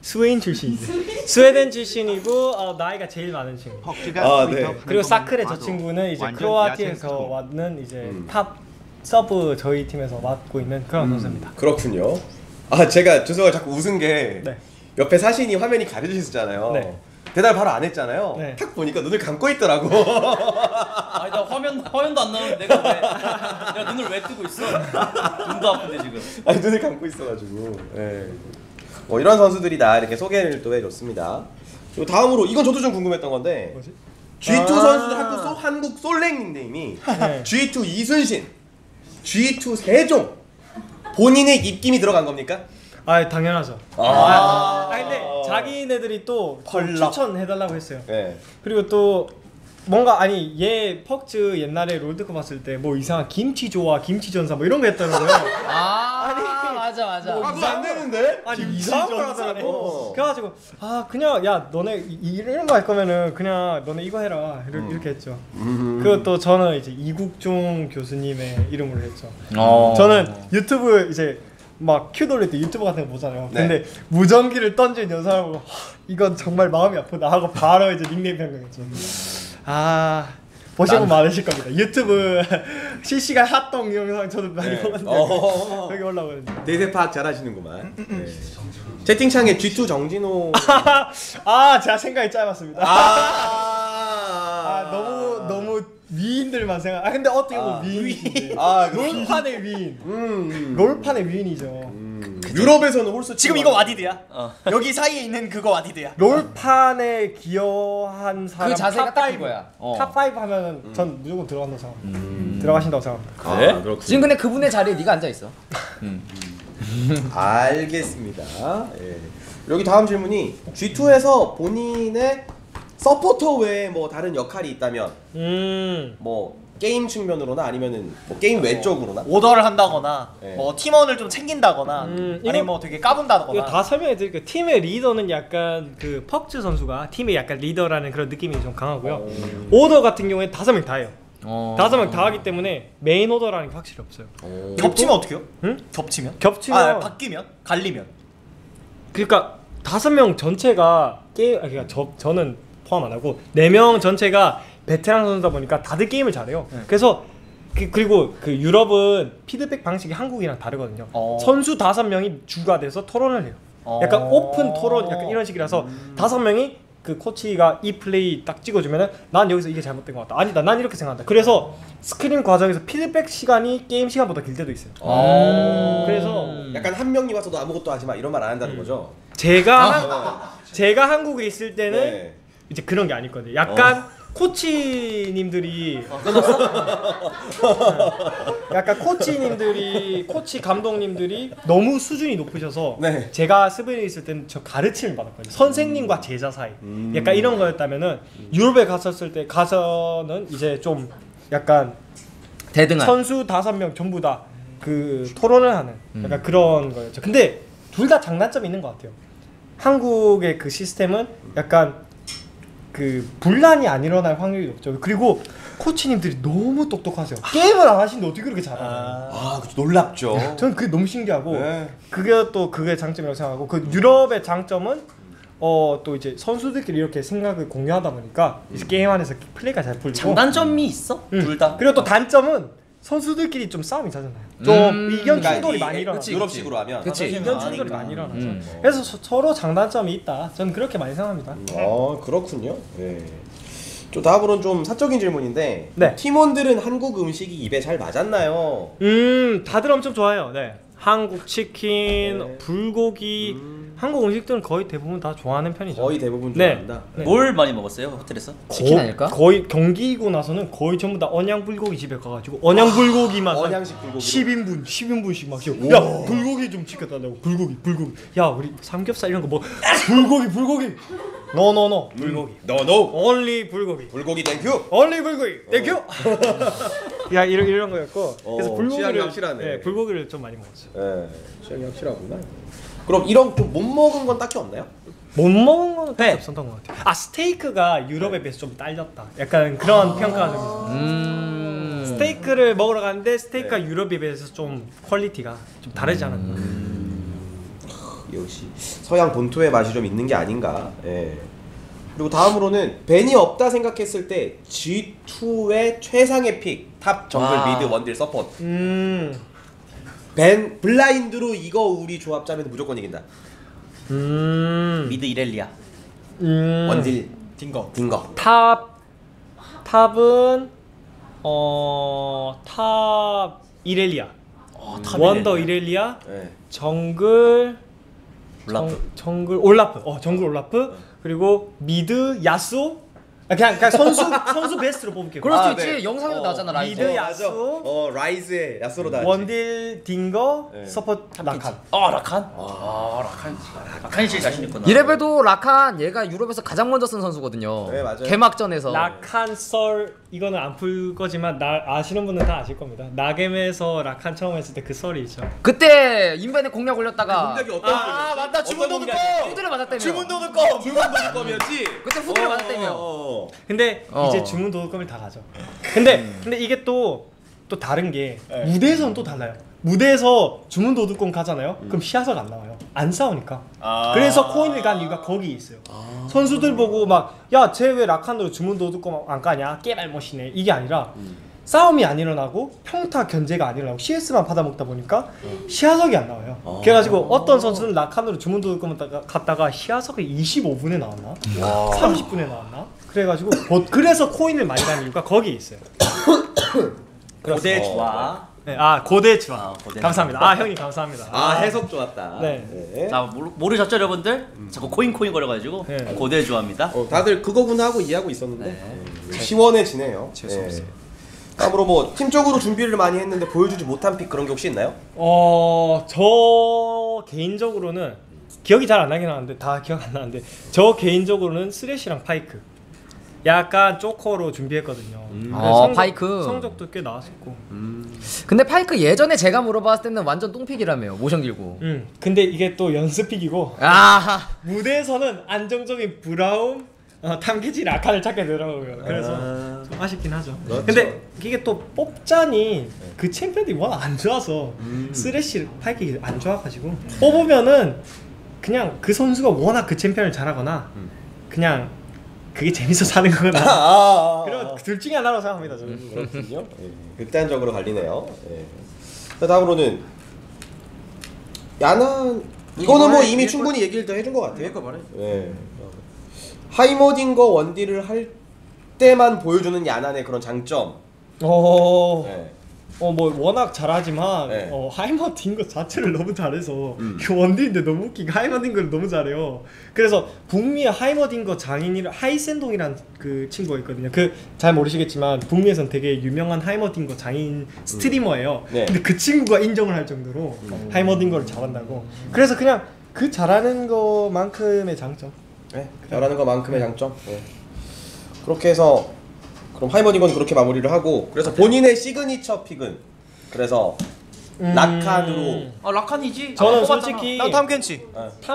스웨덴 출신이고 나이가 제일 많은 친구. 네. 그리고 사클의 저 친구는 이제 크로아티아에서 왔는 이제 탑 서브 저희 팀에서 맡고 있는 그런 선수입니다. 그렇군요. 아 제가 주소가 자꾸 웃은 게 네. 옆에 사진이 화면이 가려지셨잖아요. 네. 대답 바로 안 했잖아요. 네. 딱 보니까 눈을 감고 있더라고. 아니 나 화면도 안 나오는데 내가 눈을 왜 뜨고 있어? 눈도 아픈데 지금. 아니 눈을 감고 있어가지고. 예. 뭐 이런 선수들이 다 이렇게 소개를 또 해줬습니다. 그리고 다음으로 이건 저도 좀 궁금했던 건데 뭐지? G2 선수들 한국 솔랭 닉네임이 네. G2 이순신, G2 세종 본인의 입김이 들어간 겁니까? 아 당연하죠. 근데 자기네들이 또 추천해달라고 했어요. 네. 그리고 또 뭔가 아니 얘 퍽츠 옛날에 롤드컵 봤을 때 뭐 이상한 김치 조화 김치 전사 뭐 이런 거 했다는 거예요. 맞아. 그거 안 되는데? 아니 이상한 걸 전사. 하더라고. 그래가지고 그냥 야 너네 이런 거 할 거면은 그냥 너네 이거 해라 이렇게 했죠. 그리고 또 저는 이제 이국종 교수님의 이름으로 했죠. 저는 유튜브 이제 막 큐 돌릴 때 유튜브 같은 거 보잖아요. 네. 근데 무전기를 던진 영상을 보고 이건 정말 마음이 아프다 하고 바로 이제 닉네임 변경했죠. 보신 분 많으실 겁니다. 유튜브 실시간 핫동 영상 저도 많이 보는데 여기 올라오거든요. 대세 파악 잘하시는구만. 네. 채팅창에 G2 정진호. 제가 생각이 짧았습니다. 너무 위인들만 생각. 근데 어떻게 보면 위인인데. 롤판의 위인. 롤판의 위인이죠. 유럽에서는 홀수 지금 이거 와디드야. 여기 사이에 있는 그거 와디드야. 롤판에 기여한 사람 그 자세가 탑 딱 5. 그거야. 탑 5 하면은 전 무조건 들어간다고 생각합니다. 들어가신다고 생각합니다. 그래? 그렇군요. 지금 근데 그분의 자리에 네가 앉아 있어. 알겠습니다. 예. 여기 다음 질문이 G2에서 본인의 서포터 외에 뭐 다른 역할이 있다면 뭐 게임 측면으로나 아니면은 뭐 게임 외적으로나 오더를 한다거나 네. 뭐 팀원을 좀 챙긴다거나 이거- 아니면 뭐 되게 까분다거나. 이거 다 설명해 드릴게요. 팀의 리더는 약간 그 퍽츠 선수가 팀의 약간 리더라는 그런 느낌이 좀 강하고요. 오더 같은 경우에 5명 다 해요. 5명 다 하기 때문에 메인 오더라는 게 확실히 없어요. 겹치면 어떻게 해요? 응? 겹치면? 겹치면 바뀌면? 갈리면? 그러니까 5명 전체가 그러니까 저는 포함 안 하고 4명 전체가 베테랑 선수다 보니까 다들 게임을 잘해요. 그래서 그리고 그 유럽은 피드백 방식이 한국이랑 다르거든요. 선수 5명이 주가 돼서 토론을 해요. 약간 오픈 토론 약간 이런 식이라서 5명이 그 코치가 이 플레이 딱 찍어주면은 난 여기서 이게 잘못된 것 같다. 아니다, 난 이렇게 생각한다. 그래서 스크린 과정에서 피드백 시간이 게임 시간보다 길 때도 있어요. 그래서 약간 한 명이 와서도 아무것도 하지 마 이런 말 안 한다는 거죠. 제가 한국에 있을 때는 네. 이제 그런 게 아니거든요. 약간 코치님들이 약간 코치 감독님들이 너무 수준이 높으셔서 네. 제가 스페인에 있을 때는 저 가르침을 받았거든요. 선생님과 제자 사이 약간 이런 거였다면은 유럽에 가서는 이제 좀 약간 대등한. 선수 5명 전부 다 그 토론을 하는 약간 그런 거였죠. 근데 둘 다 장단점이 있는 것 같아요. 한국의 그 시스템은 약간 그 분란이 안 일어날 확률이 높죠. 그리고 코치님들이 너무 똑똑하세요. 게임을 안 하시는데 어떻게 그렇게 잘하나요? 그렇죠. 놀랍죠. 저는 그게 너무 신기하고 네. 그게 장점이라고 생각하고 그 유럽의 장점은 또 이제 선수들끼리 이렇게 생각을 공유하다 보니까 이제 게임 안에서 플레이가 잘 풀리고 장단점이 있어? 둘 다. 그리고 또 단점은 선수들끼리 좀 싸움이 잦잖아요. 좀 의견 충돌이 많이 일어나. 그치. 유럽식으로 하면. 그치. 의견 충돌이 많이 일어나죠. 그래서 서로 장단점이 있다. 저는 그렇게 많이 생각합니다. 그렇군요. 네. 또 다음으로는 좀 사적인 질문인데 네. 팀원들은 한국 음식이 입에 잘 맞았나요? 다들 엄청 좋아해요. 네. 한국 치킨, 네. 불고기, 한국 음식들은 거의 대부분 다 좋아하는 편이죠. 거의 대부분 네. 좋아한다. 네. 뭘 많이 먹었어요 호텔에서? 치킨 아닐까? 거의 경기이고 나서는 거의 전부 다 언양 불고기 집에 가가지고 언양 불고기만 언양식 불고기로. 10인분씩 막 시켜. 야 불고기 좀 시켜달라고. 불고기. 야 우리 삼겹살 이런 거 뭐 불고기. 노노노 불고기. 노노. only 불고기. 불고기 땡큐. only 불고기. 땡큐. 야 이런 거였고. 그래서 취향이 불고기를 확실하네. 네, 불고기를 좀 많이 먹었어요. 예, 취향이 확실하구나. 그럼 이런 좀 못 먹은 건 딱히 없나요? 못 먹은 거는 네. 없었던 것 같아요. 아 스테이크가 유럽에 비해서 좀 딸렸다. 약간 그런 평가가 좀 있어요. 스테이크를 먹으러 갔는데 스테이크가 네. 유럽에 비해서 좀 퀄리티가 좀 다르지 않았나. 역시 서양 본토의 맛이 좀 있는 게 아닌가. 예. 그리고 다음으로는 벤이 없다 생각했을 때 G2의 최상의 픽, 탑 정글 와. 미드 원딜 서포트. 벤 블라인드로 이거 우리 조합 짜면 무조건 이긴다. 미드 이렐리아. 원딜 딩거. 딩거. 탑은 탑 이렐리아. 탑 원더 이렐리아. 예. 정글 올라프. 정글 올라프. 정글 올라프. 그리고 미드 야수. 그냥 선수 베스트로 뽑을게요. 그럴 수 아, 있지. 네. 영상에도 나왔잖아 라이즈. 미드 야수. 라이즈의 야스로 나왔지. 원딜 딩거 네. 서포트 라칸. 라칸. 라칸이 제일 자신 있구나. 이레벨도 라칸 얘가 유럽에서 가장 먼저 쓴 선수거든요. 네, 맞아요. 개막전에서. 라칸 썰 이거는 안 풀 거지만 아시는 분은 다 아실 겁니다. 나겜에서 라칸 처음 했을 때 그 썰이 있죠. 그때 인벤에 공략 올렸다가 공략이 어떤 맞다. 주문도 넣고. 후드를 맞았다며. 주문도 넣고. 주문도둑검이었지. 그때 후드를 맞았다며. 근데 어. 이제 주문 도둑금을 다 가져. 근데 이게 또 다른 게 무대에서는 또 달라요. 무대에서 주문 도둑금 가잖아요. 그럼 시야석 안 나와요. 안 싸우니까. 그래서 코인을 간 이유가 거기 있어요. 선수들 보고 막 야 쟤 왜 라칸으로 주문 도둑금 안 까냐? 깨발못이네. 이게 아니라 싸움이 안 일어나고 평타 견제가 안 일어나고 CS만 받아먹다 보니까 시야석이 안 나와요. 그래가지고 어떤 선수는 라칸으로 주문 도둑금을 갔다가 시야석이 25분에 나왔나? 30분에 나왔나? 그래가지고 그래서 코인을 많이 가는 이유가 거기에 있어요. 고대 주화. 네, 고대 주화. 고대 감사합니다. 형님 감사합니다. 해석 좋았다. 네. 자 모르셨죠 여러분들? 자꾸 코인 거려가지고 네. 고대 주화입니다. 다들 그거구나 하고 이해하고 있었는데 시원해지네요. 재수 없어요. 다음으로 뭐 팀적으로 준비를 많이 했는데 보여주지 못한 픽 그런 게 혹시 있나요? 저 개인적으로는 기억이 잘 안 나긴 하는데 다 기억 안 나는데 저 개인적으로는 쓰레쉬랑 파이크 약간 조커로 준비했거든요. 파이크. 성적도 꽤 나왔었고. 근데 파이크 예전에 제가 물어봤을 때는 완전 똥픽이라며요. 모션 길고. 근데 이게 또 연습픽이고 아. 무대에서는 안정적인 브라움 탐캐치 라칸을 찾게 되더라고요. 그래서 좀 아쉽긴 하죠. 그렇죠. 근데 이게 또 뽑자니 그 챔피언들이 워낙 안 좋아서 쓰레쉬 파이크 안 좋아가지고 뽑으면은 그냥 그 선수가 워낙 그 챔피언을 잘하거나 그냥 그게 재밌어서 하는 거거나 그런 둘 중에 하나라고 생각합니다 저는. 그렇군요. 극단적으로 갈리네요. 자, 다음으로는 야난 이거는 뭐 이미 충분히 얘기를 더 해준 것 같아요. 하이머딩거 원딜을 할 때만 보여주는 야난의 그런 장점. 뭐 워낙 잘하지만 네. 하이머딩 거 자체를 너무 잘해서 그 원딜인데 너무 웃긴 게 하이머딩 거를 너무 잘해요. 그래서 북미의 하이머딩 거 장인이 하이센동이란 그 친구가 있거든요. 그 잘 모르시겠지만 북미에선 되게 유명한 하이머딩 거 장인 스트리머예요. 네. 근데 그 친구가 인정을 할 정도로 하이머딩 거를 잘한다고. 그래서 그냥 그 잘하는 거만큼의 장점. 잘하는 것만큼의 장점. 그렇게 해서 그럼 하이머딩건 그렇게 마무리를 하고 그래서 본인의 시그니처 픽은 그래서 라칸으로 라칸이지. 저는 솔직히 난 탐켄치.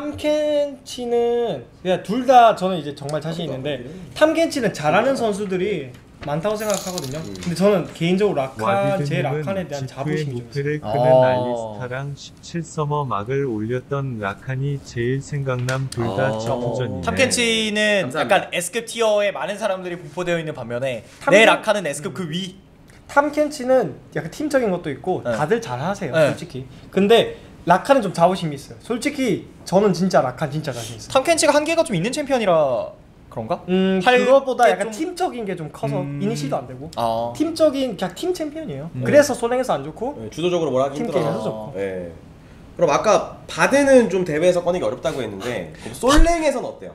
탐켄치는 그냥 둘 다 저는 이제 정말 자신 있는데 탐켄치는 잘하는 선수들이 많다고 생각하거든요. 근데 저는 개인적으로 제 라칸에 대한 자부심이 좀 있어요. 크는 알리스타랑 17서머 막을 올렸던 라칸이 제일 생각남. 둘 다 직후전이네. 탐켄치는 감사합니다. 약간 S급 티어에 많은 사람들이 분포되어 있는 반면에 내 라칸은 S급 그 위. 탐켄치는 약간 팀적인 것도 있고 다들 잘하세요 네. 솔직히. 근데 라칸은 좀 자부심이 있어요. 솔직히 저는 진짜 라칸 진짜 자신 있어요. 탐켄치가 한계가 좀 있는 챔피언이라 그런가? 그거보다 게 약간 좀- 팀적인 게 좀 커서 이니시도 안 되고 아. 팀적인 그냥 팀 챔피언이에요. 그래서 솔랭에서 안 좋고 주도적으로 뭘 하기 팀 힘들어서. 게임에서 좋고. 그럼 아까 바드는 좀 대회에서 꺼내기 어렵다고 했는데 그럼 솔랭에서는 어때요?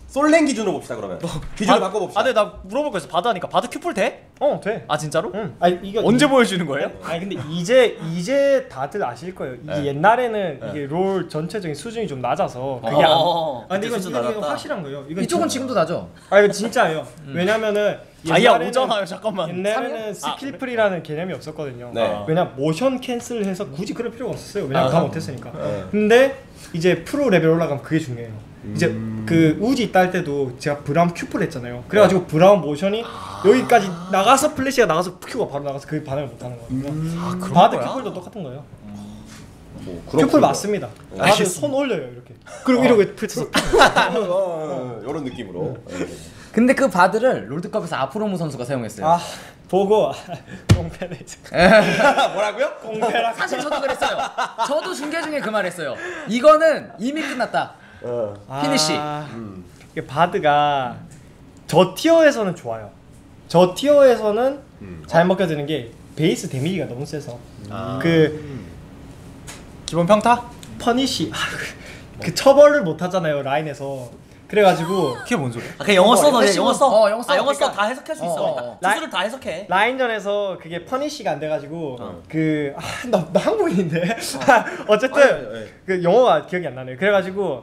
솔랭 기준으로 봅시다 그러면. 기준을 바꿔봅시다. 근데 나 물어볼 거 있어. 바드 하니까 바드 큐플 돼? 돼. 아 진짜로? 응. 아니 이거 언제 보여주는 거예요? 아니 근데 이제 다들 아실 거예요. 이게 옛날에는 이게 롤 전체적인 수준이 좀 낮아서 그게 근데 이건 수준 이건 낮았다. 확실한 거예요. 이건 이쪽은 진짜- 지금도 나죠. 아 이거 진짜예요. 왜냐면은 아예 오잖아요. 잠깐만. 옛날에는 스킬풀이라는 개념이 없었거든요. 네. 왜냐 모션 캔슬해서 굳이 그럴 필요가 없었어요. 왜냐면 다 못했으니까. 네. 근데 이제 프로 레벨 올라가면 그게 중요해요. 이제 그 우지 딸 때도 제가 브라운 큐플 했잖아요. 그래가지고 브라운 모션이 여기까지 나가서 플래시가 나가서 큐가 바로 나가서 그 반응을 못하는 거거든요. 그런 바드 거야? 큐플도 똑같은 거예요. 뭐, 큐플 맞습니다. 바드 손 올려요 이렇게. 그리고 이러고 풀쳐서 이런 느낌으로. 근데 그 바드를 롤드컵에서 아프로무 선수가 사용했어요. 아 보고 공패레이즈 뭐라고요? 공패라 사실 저도 그랬어요. 저도 중계 중에 그 말했어요. 이거는 이미 끝났다. 피니시. 이게 바드가 저 티어에서는 좋아요. 저 티어에서는 잘 먹혀지는 게 베이스 데미지가 너무 세서 그 기본 평타? 퍼니시 그 처벌을 못 하잖아요 라인에서. 그래가지고 그게 뭔 소리야? 아, 그냥 영어 써 너. 패시브. 영어 써. 영어 써. 영어 써. 그러니까. 다 해석할 수 있어. 투수를 다 해석해. 라인전에서 그게 퍼니시가 안 돼가지고 나 한국인인데 어쨌든 아니. 그 영어가 기억이 안 나네요. 그래가지고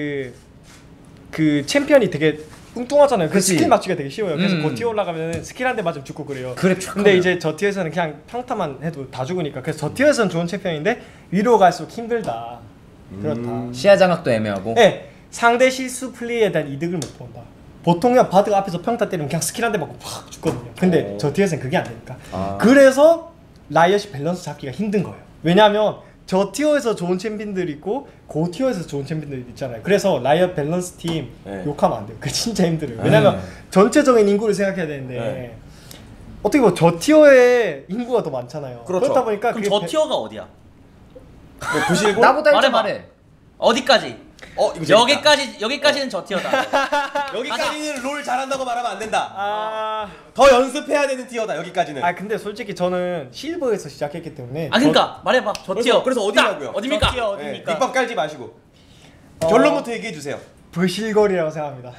그 챔피언이 되게 뚱뚱하잖아요. 그 그치. 스킬 맞추기가 되게 쉬워요. 그래서 고티어 올라가면 스킬 한 대 맞으면 죽고 그래요. 그래, 쫙 근데 하면. 이제 저 티어에서는 그냥 평타만 해도 다 죽으니까 그래서 저 티어에서는 좋은 챔피언인데 위로 갈수록 힘들다. 그렇다. 시야 장악도 애매하고. 네, 상대 실수 플레이에 대한 이득을 못 본다. 보통 그냥 바드가 앞에서 평타 때리면 그냥 스킬 한 대 맞고 팍 죽거든요. 근데 저 티어에서는 그게 안 되니까. 그래서 라이엇이 밸런스 잡기가 힘든 거예요. 왜냐하면 저 티어에서 좋은 챔피언들이 있고 고 티어에서 좋은 챔피언들이 있잖아요. 그래서 라이엇 밸런스 팀 욕하면 안 돼요. 그게 진짜 힘들어요. 왜냐면 전체적인 인구를 생각해야 되는데 어떻게 보면 저 티어에 인구가 더 많잖아요. 그렇죠. 그렇다 보니까 그럼 그게 저 티어가 어디야? 뭐 부실고? 나보다 일찍 말해봐. 말해. 어디까지? 이거 재밌다. 여기까지는 저 티어다. 여기까지는 롤 잘한다고 말하면 안 된다. 아 더 연습해야 되는 티어다. 여기까지는. 근데 솔직히 저는 실버에서 시작했기 때문에 그러니까 말해봐. 저 티어. 그래서 어디냐고요? 딱 어딥니까? 저 티어 네, 어딥니까? 뒷밥 깔지 마시고 결론부터 얘기해 주세요. 부실거리라고 생각합니다.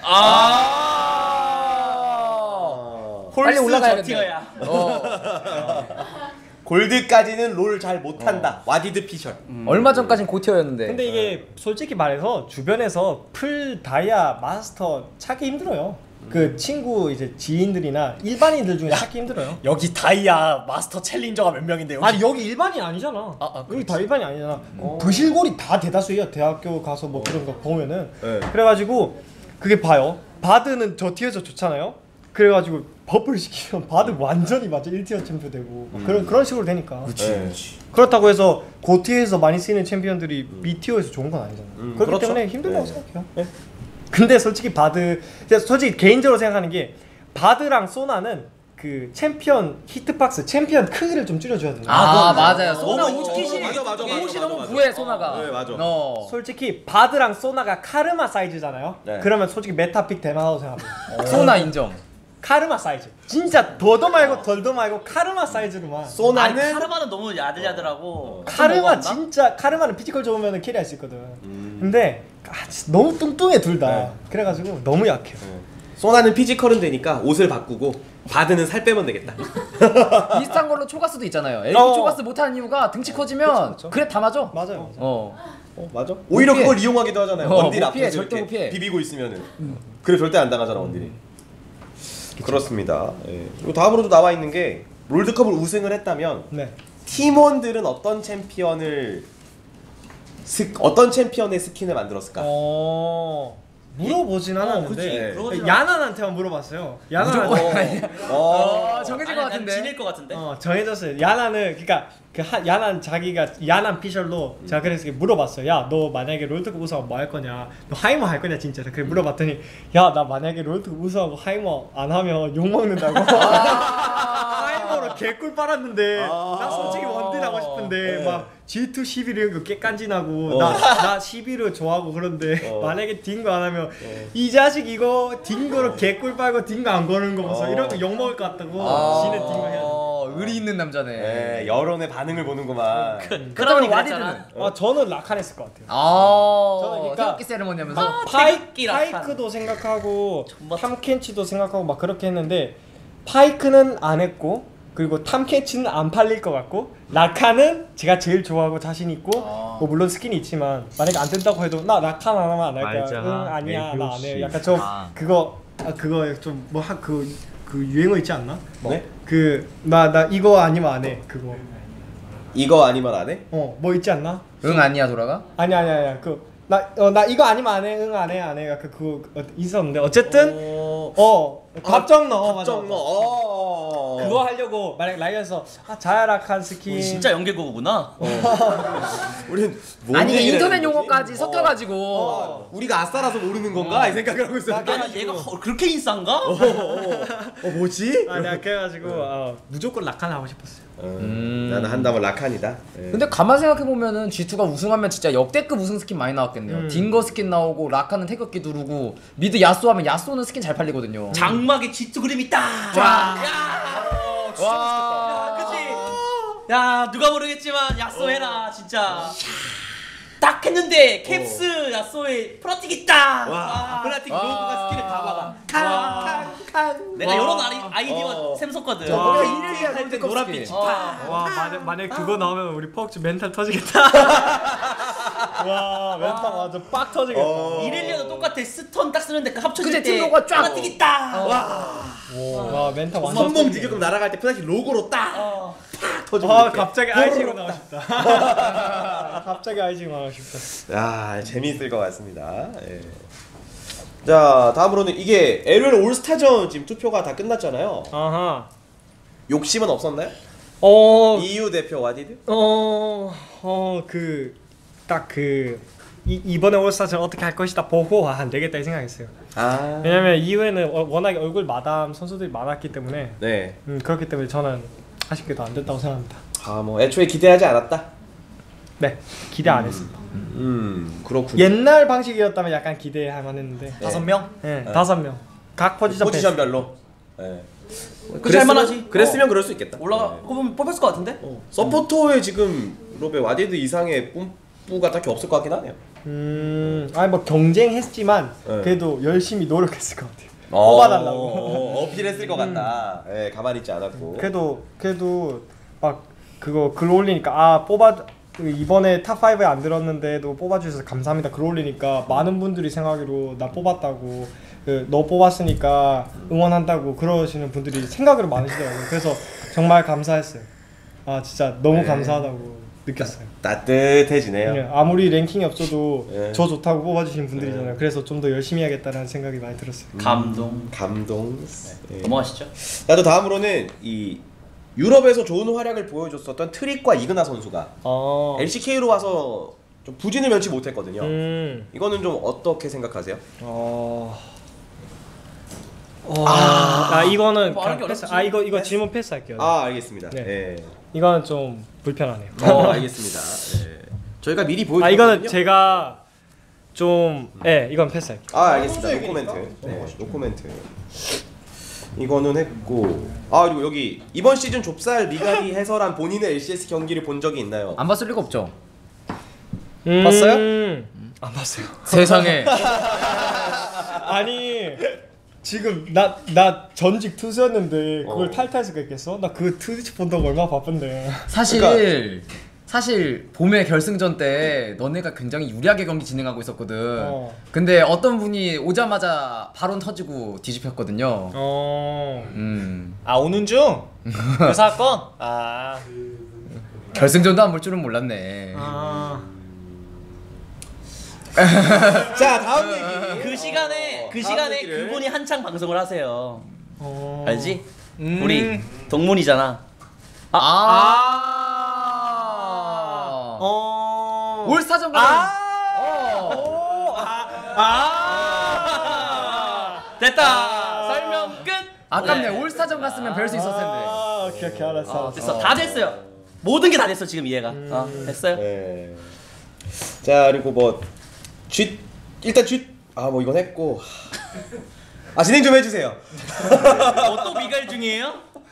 빨리 홀스 올라가야겠네. 저 티어야. 골드까지는 롤 잘 못한다. 와디드 피셜. 얼마 전까진 고티어였는데. 근데 이게 솔직히 말해서 주변에서 풀 다이아 마스터 찾기 힘들어요. 그 친구 이제 지인들이나 일반인들 중에 찾기 힘들어요. 여기 다이아 마스터 챌린저가 몇 명인데 여기 아니 여기 일반인 아니잖아. 여기 다 일반인 아니잖아. 부실골이 다 대다수예요. 대학교 가서 뭐 그런 거 보면은. 네. 그래가지고 그게 봐요. 바드는 저 티어에서 좋잖아요. 그래가지고 버블 시키면 바드 완전히 맞아 1티어 챔피언 되고 그런 식으로 되니까. 네. 그렇다고 해서 고티어에서 많이 쓰이는 챔피언들이 B티어에서 좋은 건 아니잖아요. 그렇기 그렇죠. 때문에 힘들다고 네. 생각해요. 네. 근데 솔직히 바드, 솔직히 개인적으로 생각하는 게 바드랑 소나는 그 챔피언 히트박스, 챔피언 크기를 좀 줄여줘야 돼요. 맞아요. 소나 너무 옷깃이 맞아. 옷이 너무 맞아. 부해 소나가. 네, 맞아. 솔직히 바드랑 소나가 카르마 사이즈잖아요. 네. 그러면 솔직히 메타픽 대만하다고 생각합니다. 소나 인정. 카르마 사이즈. 진짜 더도 말고 덜도 말고 카르마 사이즈로만. 아니 소나는 카르마는 너무 야들야들하고. 카르마 진짜 카르마는 피지컬 좋으면 캐리할 수 있거든. 근데 진짜 너무 뚱뚱해 둘 다. 네. 그래가지고 너무 약해요. 소나는 피지컬은 되니까 옷을 바꾸고 바드는 살 빼면 되겠다. 비슷한 걸로 초가스도 있잖아요. LG 어. 초가스 못하는 이유가 등치 커지면 그쵸. 그래 다 맞아. 맞아요. 맞아. 오히려 피해. 그걸 이용하기도 하잖아요. 못 원딜 피해, 앞에서 절대 이렇게 못 피해. 비비고 있으면은. 그래 절대 안 당하잖아 원딜이. 그렇습니다. 예. 그리고 다음으로도 나와 있는 게 롤드컵을 우승을 했다면 네. 팀원들은 어떤 챔피언의 스킨을 만들었을까? 물어보진 그치. 않았는데 그러진 야난한테만 물어봤어요. 야난한테 정해진 것 같은데. 지낼 것 같은데. 정해졌어요. 야난은 그러니까 야난 자기가 야난 피셜로 제가 그래서 물어봤어요. 야 너 만약에 롤드컵 우승하면 뭐 할 거냐? 너 하이머 할 거냐 진짜로? 그래 물어봤더니 야 나 만약에 롤드컵 우승하고 하이머 안 하면 욕 먹는다고. 하이머로 개꿀 빨았는데 나 솔직히 원딜 하고 싶은데 막 G2 11 이런 거 깨깐지나고 나 11을 좋아하고 그런데 만약에 딩거 안 하면 이 자식 이거 딩거로 개꿀 빨고 딩거 안 거는 거 봐서 이런 거 욕 먹을 것 같다고 지는 딩거 해야 돼. 의리 있는 남자네. 예, 여론의 반응을 보는구만. 그러면 와디드는 저는 라칸 했을 것 같아요. 아, 저는 그러니까- 태극기 세레머니 하면서 태극기 라칸. 파이크도 생각하고 정말- 탐켄치도 생각하고 막 그렇게 했는데 파이크는 안 했고 그리고 탐켄치는 안 팔릴 것 같고 라칸은 제가 제일 좋아하고 자신 있고 뭐 물론 스킨이 있지만 만약에 안 된다고 해도 나 라칸 안 하면 안 할 거야. 말자하, 응 아니야 나 안 해. 애교씨. 약간 좀 아. 그거 좀 뭐 그 유행어 있지 않나? 네? 그 나 이거 아니면 안 해. 그거 이거 아니면 안 해? 뭐 있지 않나? 응 아니야 돌아가? 아니야 나 이거 아니면 안 해. 응 안 해. 약간 그거 있었는데 어쨌든 답정 넣어. 답정 넣어. 그거 하려고 만약 라이언에서 자야라칸 스킨 진짜 연계고구나. 우린 뭔 아니 얘기를 인터넷 하는 거지? 용어까지 섞여가지고 우리가 아싸라서 모르는 건가? 이 생각을 하고 있어. 아니 얘가 그렇게 인싸인가? 뭐지? 내가 그래가지고 무조건 라칸 하고 싶었어요. 나는 한다면 라칸이다. 예. 근데 가만 생각해보면은 G2가 우승하면 진짜 역대급 우승 스킨 많이 나왔겠네요. 딩거 스킨 나오고 라카는 태극기 누르고 미드 야쏘 하면 야쏘는 스킨 잘 팔리거든요. 장막에 G2 그림 있다. 쫙. 야, 그치? 야, 누가 모르겠지만 야쏘 해라, 진짜. 딱 했는데 캡스 야쏘에 프라틱 있다. 와, 플라틱 와. 로고가 스킬을 다 박아. 칸. 내가 이런 아이디어 샘썼거든. 저거 이래야 이래야 될 때 골드컵 노란빛이 스킨. 와 만약 그거 나오면 우리 퍽즈 멘탈 터지겠다. 와 멘탈 완전 빡 터지겠다. 이렐리아도 똑같아. 스턴 딱 쓰는데 그 합쳐질 그치, 때 팀로고가 쫙. 프라틱 있다. 와 멘탈 완전 선봉 지게끔 날아갈 때 플라틱 로고로 딱 터지고. 갑자기 아이징으로 나오고 싶다. 갑자기 아이징 나오고 싶다. 야, 재미있을 것 같습니다. 예. 자, 다음으로는 이게 LOL 올스타전 지금 투표가 다 끝났잖아요. 아하. 욕심은 없었나요? EU 대표 와디드? 이번에 올스타전 어떻게 할 것이다 보고 안 되겠다 이 생각했어요. 아, 왜냐면 이후에는 워낙에 얼굴 마담 선수들이 많았기 때문에 네. 그렇기 때문에 저는 아쉽게도 안 됐다고 생각합니다. 아, 뭐 애초에 기대하지 않았다. 네 기대 안 했습니다. 그렇군요. 옛날 방식이었다면 약간 기대할 만했는데 5명? 네, 5명 각 포지션별로. 예. 그 할만하지. 그랬으면 그럴 수 있겠다. 올라가 뽑으면 뽑혔을 것 같은데? 서포터에 지금 로베 와디드 이상의 뽐뿌가 딱히 없을 것 같긴 하네요. 아니 뭐 경쟁했지만 네. 그래도 열심히 노력했을 것 같아요. 뽑아달라고. 어필했을 것 같다. 예, 가만히 있지 않았고. 그래도 막 그거 글 올리니까 이번에 탑 5에 안 들었는데도 뽑아주셔서 감사합니다. 글 올리니까 많은 분들이 생각으로 나 뽑았다고 너 뽑았으니까 응원한다고 그러시는 분들이 생각으로 많으시더라고요. 그래서 정말 감사했어요. 진짜 너무 감사하다고 느꼈어요. 따뜻해지네요. 네, 아무리 랭킹이 없어도 네. 저 좋다고 뽑아주시는 분들이잖아요. 그래서 좀 더 열심히 해야겠다는 생각이 많이 들었어요. 감동. 예. 넘어가시죠. 나도 다음으로는 이 유럽에서 좋은 활약을 보여줬었던 트릭과 이그나 선수가 LCK로 와서 좀 부진을 면치 못했거든요. 이거는 좀 어떻게 생각하세요? 이거는 뭐 그냥 어렵지. 패스. 이거 질문 패스할게요. 알겠습니다. 네. 예. 이거는 좀 불편하네요. 알겠습니다. 예. 저희가 미리 보여줬거든요. 이거는 제가 좀 이건 패스할게요. 알겠습니다. 노코멘트. 네, 노코멘트. 이거는 했고 그리고 여기 이번 시즌 좁쌀 미가리 해설한 본인의 LCS 경기를 본 적이 있나요? 안 봤을 리가 없죠. 봤어요? 안 봤어요. 세상에. 아니 지금 나 전직 투수였는데 그걸 탈퇴해서 그랬겠어? 나 그 트위치 본다고 얼마나 바쁜데. 사실 봄의 결승전 때 너네가 굉장히 유리하게 경기 진행하고 있었거든. 근데 어떤 분이 오자마자 발언 터지고 뒤집혔거든요. 오는 중? 그 사건? 결승전도 안 볼 줄은 몰랐네. 자, 다음 얘기. 그 시간에 다음 얘기를. 그분이 한창 방송을 하세요. 알지? 우리 동문이잖아. 올스타전 가면 됐다. 설명 끝. 아깝네. 네. 올스타전 갔으면 별 수 있었을 텐데. 오케이 알았어. 됐어. 다 됐어요. 모든 게 다 됐어 지금 이해가. 됐어요. 네. 자, 그리고 뭐 일단 뭐 이건 했고. 진행 좀 해주세요. 또 미갈 중이에요?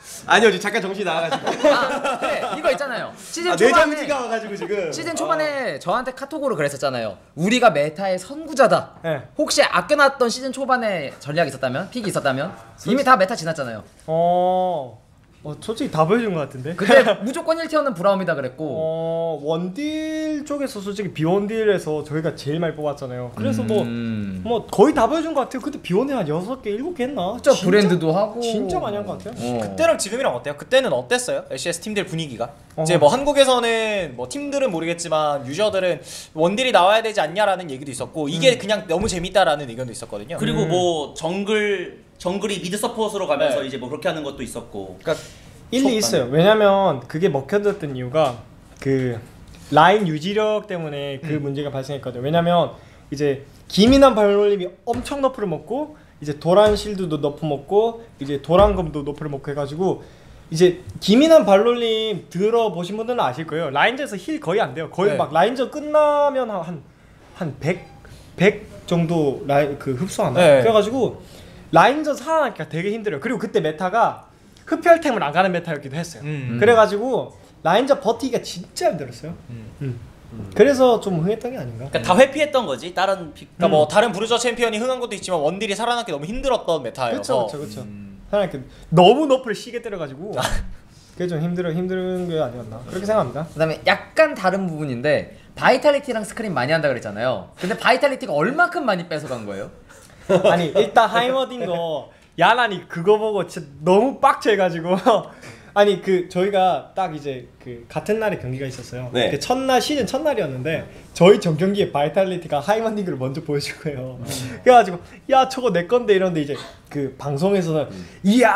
아니요, 지금 잠깐 정신이 나가가지고. 아, 그래 이거 있잖아요. 시즌 뇌정지가 초반에 와가지고 지금. 시즌 초반에 저한테 카톡으로 그랬었잖아요. 우리가 메타의 선구자다. 네. 혹시 아껴놨던 시즌 초반에 전략이 있었다면, 픽이 있었다면 이미 다 메타 지났잖아요. 솔직히 다 보여준 것 같은데. 근데 무조건 1티어는 브라움이다 그랬고. 원딜 쪽에서 솔직히 비원딜에서 저희가 제일 많이 뽑았잖아요. 그래서 뭐 거의 다 보여준 것 같아요. 근데 비원에 한 6개, 7개 했나? 진짜 브랜드도 하고 진짜 많이 한 것 같아요. 그때랑 지금이랑 어때요? 그때는 어땠어요? LCS 팀들 분위기가? 이제 뭐 한국에서는 뭐 팀들은 모르겠지만 유저들은 원딜이 나와야 되지 않냐라는 얘기도 있었고 이게 그냥 너무 재밌다라는 의견도 있었거든요. 그리고 뭐 정글이 미드 서폿으로 가면서 이제 뭐 그렇게 하는 것도 있었고. 그러니까 일리 있어요. 왜냐면 그게 먹혀졌던 이유가 그 라인 유지력 때문에 그 문제가 발생했거든요. 왜냐면 이제 기민한 발놀림이 엄청 너프를 먹고 이제 도란 실드도 너프 먹고 이제 도란검도 너프를 먹고 해가지고 이제 기민한 발놀림 들어보신 분들은 아실 거예요. 라인전에서 힐 거의 안 돼요. 거의 막 라인전 끝나면 한 100 정도 그 흡수하나. 그래가지고 라인전 살아나기가 되게 힘들어요. 그리고 그때 메타가 흡혈템을 안 가는 메타였기도 했어요. 그래가지고 라인전 버티기가 진짜 힘들었어요. 그래서 좀 흥했던 게 아닌가. 그러니까 다 회피했던 거지. 다른 픽. 그러니까 뭐 다른 브루저 챔피언이 흥한 것도 있지만 원딜이 살아남기 너무 힘들었던 메타여서. 그렇죠. 살아남기 너무 너프를 시게 때려가지고 그게 좀 힘든 게 아니었나 그렇게 생각합니다. 그다음에 약간 다른 부분인데 바이탈리티랑 스크림 많이 한다 그랬잖아요. 근데 바이탈리티가 얼마큼 많이 뺏어간 거예요? 아니 일단 하이머딘 거 야란이 그거 보고 진짜 너무 빡쳐해가지고 아니 그 저희가 딱 이제 그 같은 날에 경기가 있었어요. 네. 그 첫날 시즌 첫날이었는데 저희 전 경기에 바이탈리티가 하이머딘을 먼저 보여줄 거예요. 그래가지고 야 저거 내 건데 이런데 이제 그 방송에서는 이야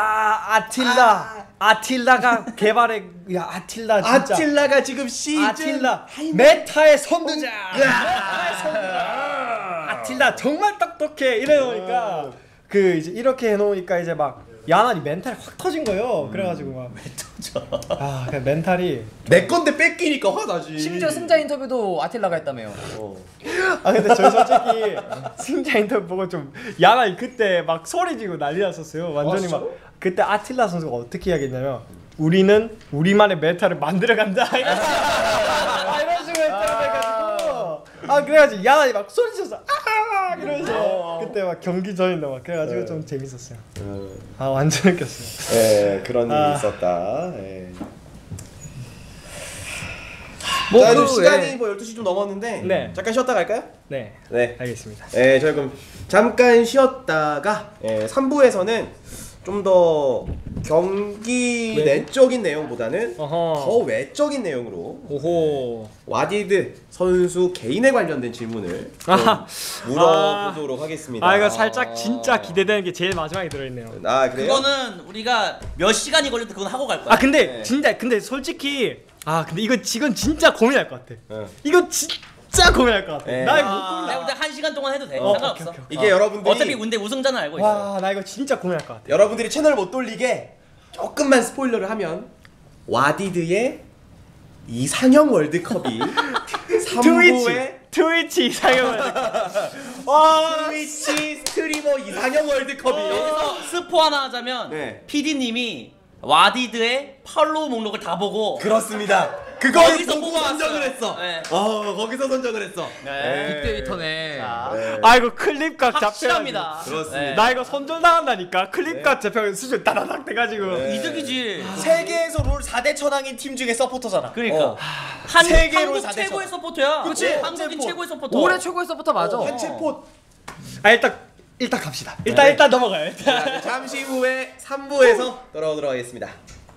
아틸라가 개발해 야 아틸라 진짜 아틸라가 지금 시즌 아틸라 메타의 선두자 아틸라 정말 똑똑해 이래놓으니까 그 이제 이렇게 해놓으니까 이제 막 야나니 멘탈이 확 터진 거예요. 그래가지고 막 왜 터져? 아 그냥 멘탈이 내 건데 뺏기니까 화나지. 심지어 승자 인터뷰도 아틸라가 했다며요. 아 근데 저희 솔직히 승자 인터뷰 보고 좀 야나니 그때 막 소리 지르고 난리 났었어요. 완전히 막 그때 아틸라 선수가 어떻게 이야기했냐면 우리는 우리만의 메타를 만들어간다. 이런 식으로 했다고 해가지고 그래가지고 야나니 막 소리 질러서 이러면서 그때 막 경기 전인데 막 그래가지고 좀 재밌었어요. 완전 웃겼어요. 네, 그런 일이 있었다. 뭐 자, 시간이 뭐 12시 좀 넘었는데 네. 잠깐 쉬었다 갈까요? 네, 알겠습니다. 저희 그럼 잠깐 쉬었다가 3부에서는 좀 더 경기 내적인 내용보다는 더 외적인 내용으로 와디드 선수 개인에 관련된 질문을 물어보도록 하겠습니다. 이거 살짝 진짜 기대되는 게 제일 마지막에 들어있네요. 그래요? 그거는 우리가 몇 시간이 걸려도 그건 하고 갈 거야. 근데 근데 솔직히 근데 이건 진짜 고민할 것 같아. 이거 진짜 고민할 것 같아. 나 이거 못 고민해. 내가 볼 때 1시간 동안 해도 돼. 상관없어. 오케이. 이게 여러분들이 어차피 근데 우승자는 알고 있어. 나 이거 진짜 고민할 것 같아. 여러분들이 채널 못 돌리게 조금만 스포일러를 하면 와디드의 이상형 월드컵이 3부에 트위치 이상형 트위치 스트리머 이상형 월드컵이 여기서 스포 하나 하자면 PD님이 와디드의 팔로우 목록을 다 보고 그렇습니다. 거기서 보고 뽑아왔어요. 선정을 했어. 네. 거기서 선정을 했어. 빅데이터네. 이거 클립각 잡혀가지고 확실합니다. 그렇습니다. 나 이거 손절당한다니까. 클립각 잡혀가지고 수준 따다닥 돼가지고 이득이지. 세계에서 롤 4대 천왕인 팀 중에 서포터잖아. 그러니까 세계로 한국 4대 최고의 서포터야. 그치? 한국인 최고의 서포터. 올해 최고의 서포터 맞아. 한채포 일단 갑시다. 일단 넘어가요. 잠시 후에 3부에서 돌아오도록 하겠습니다.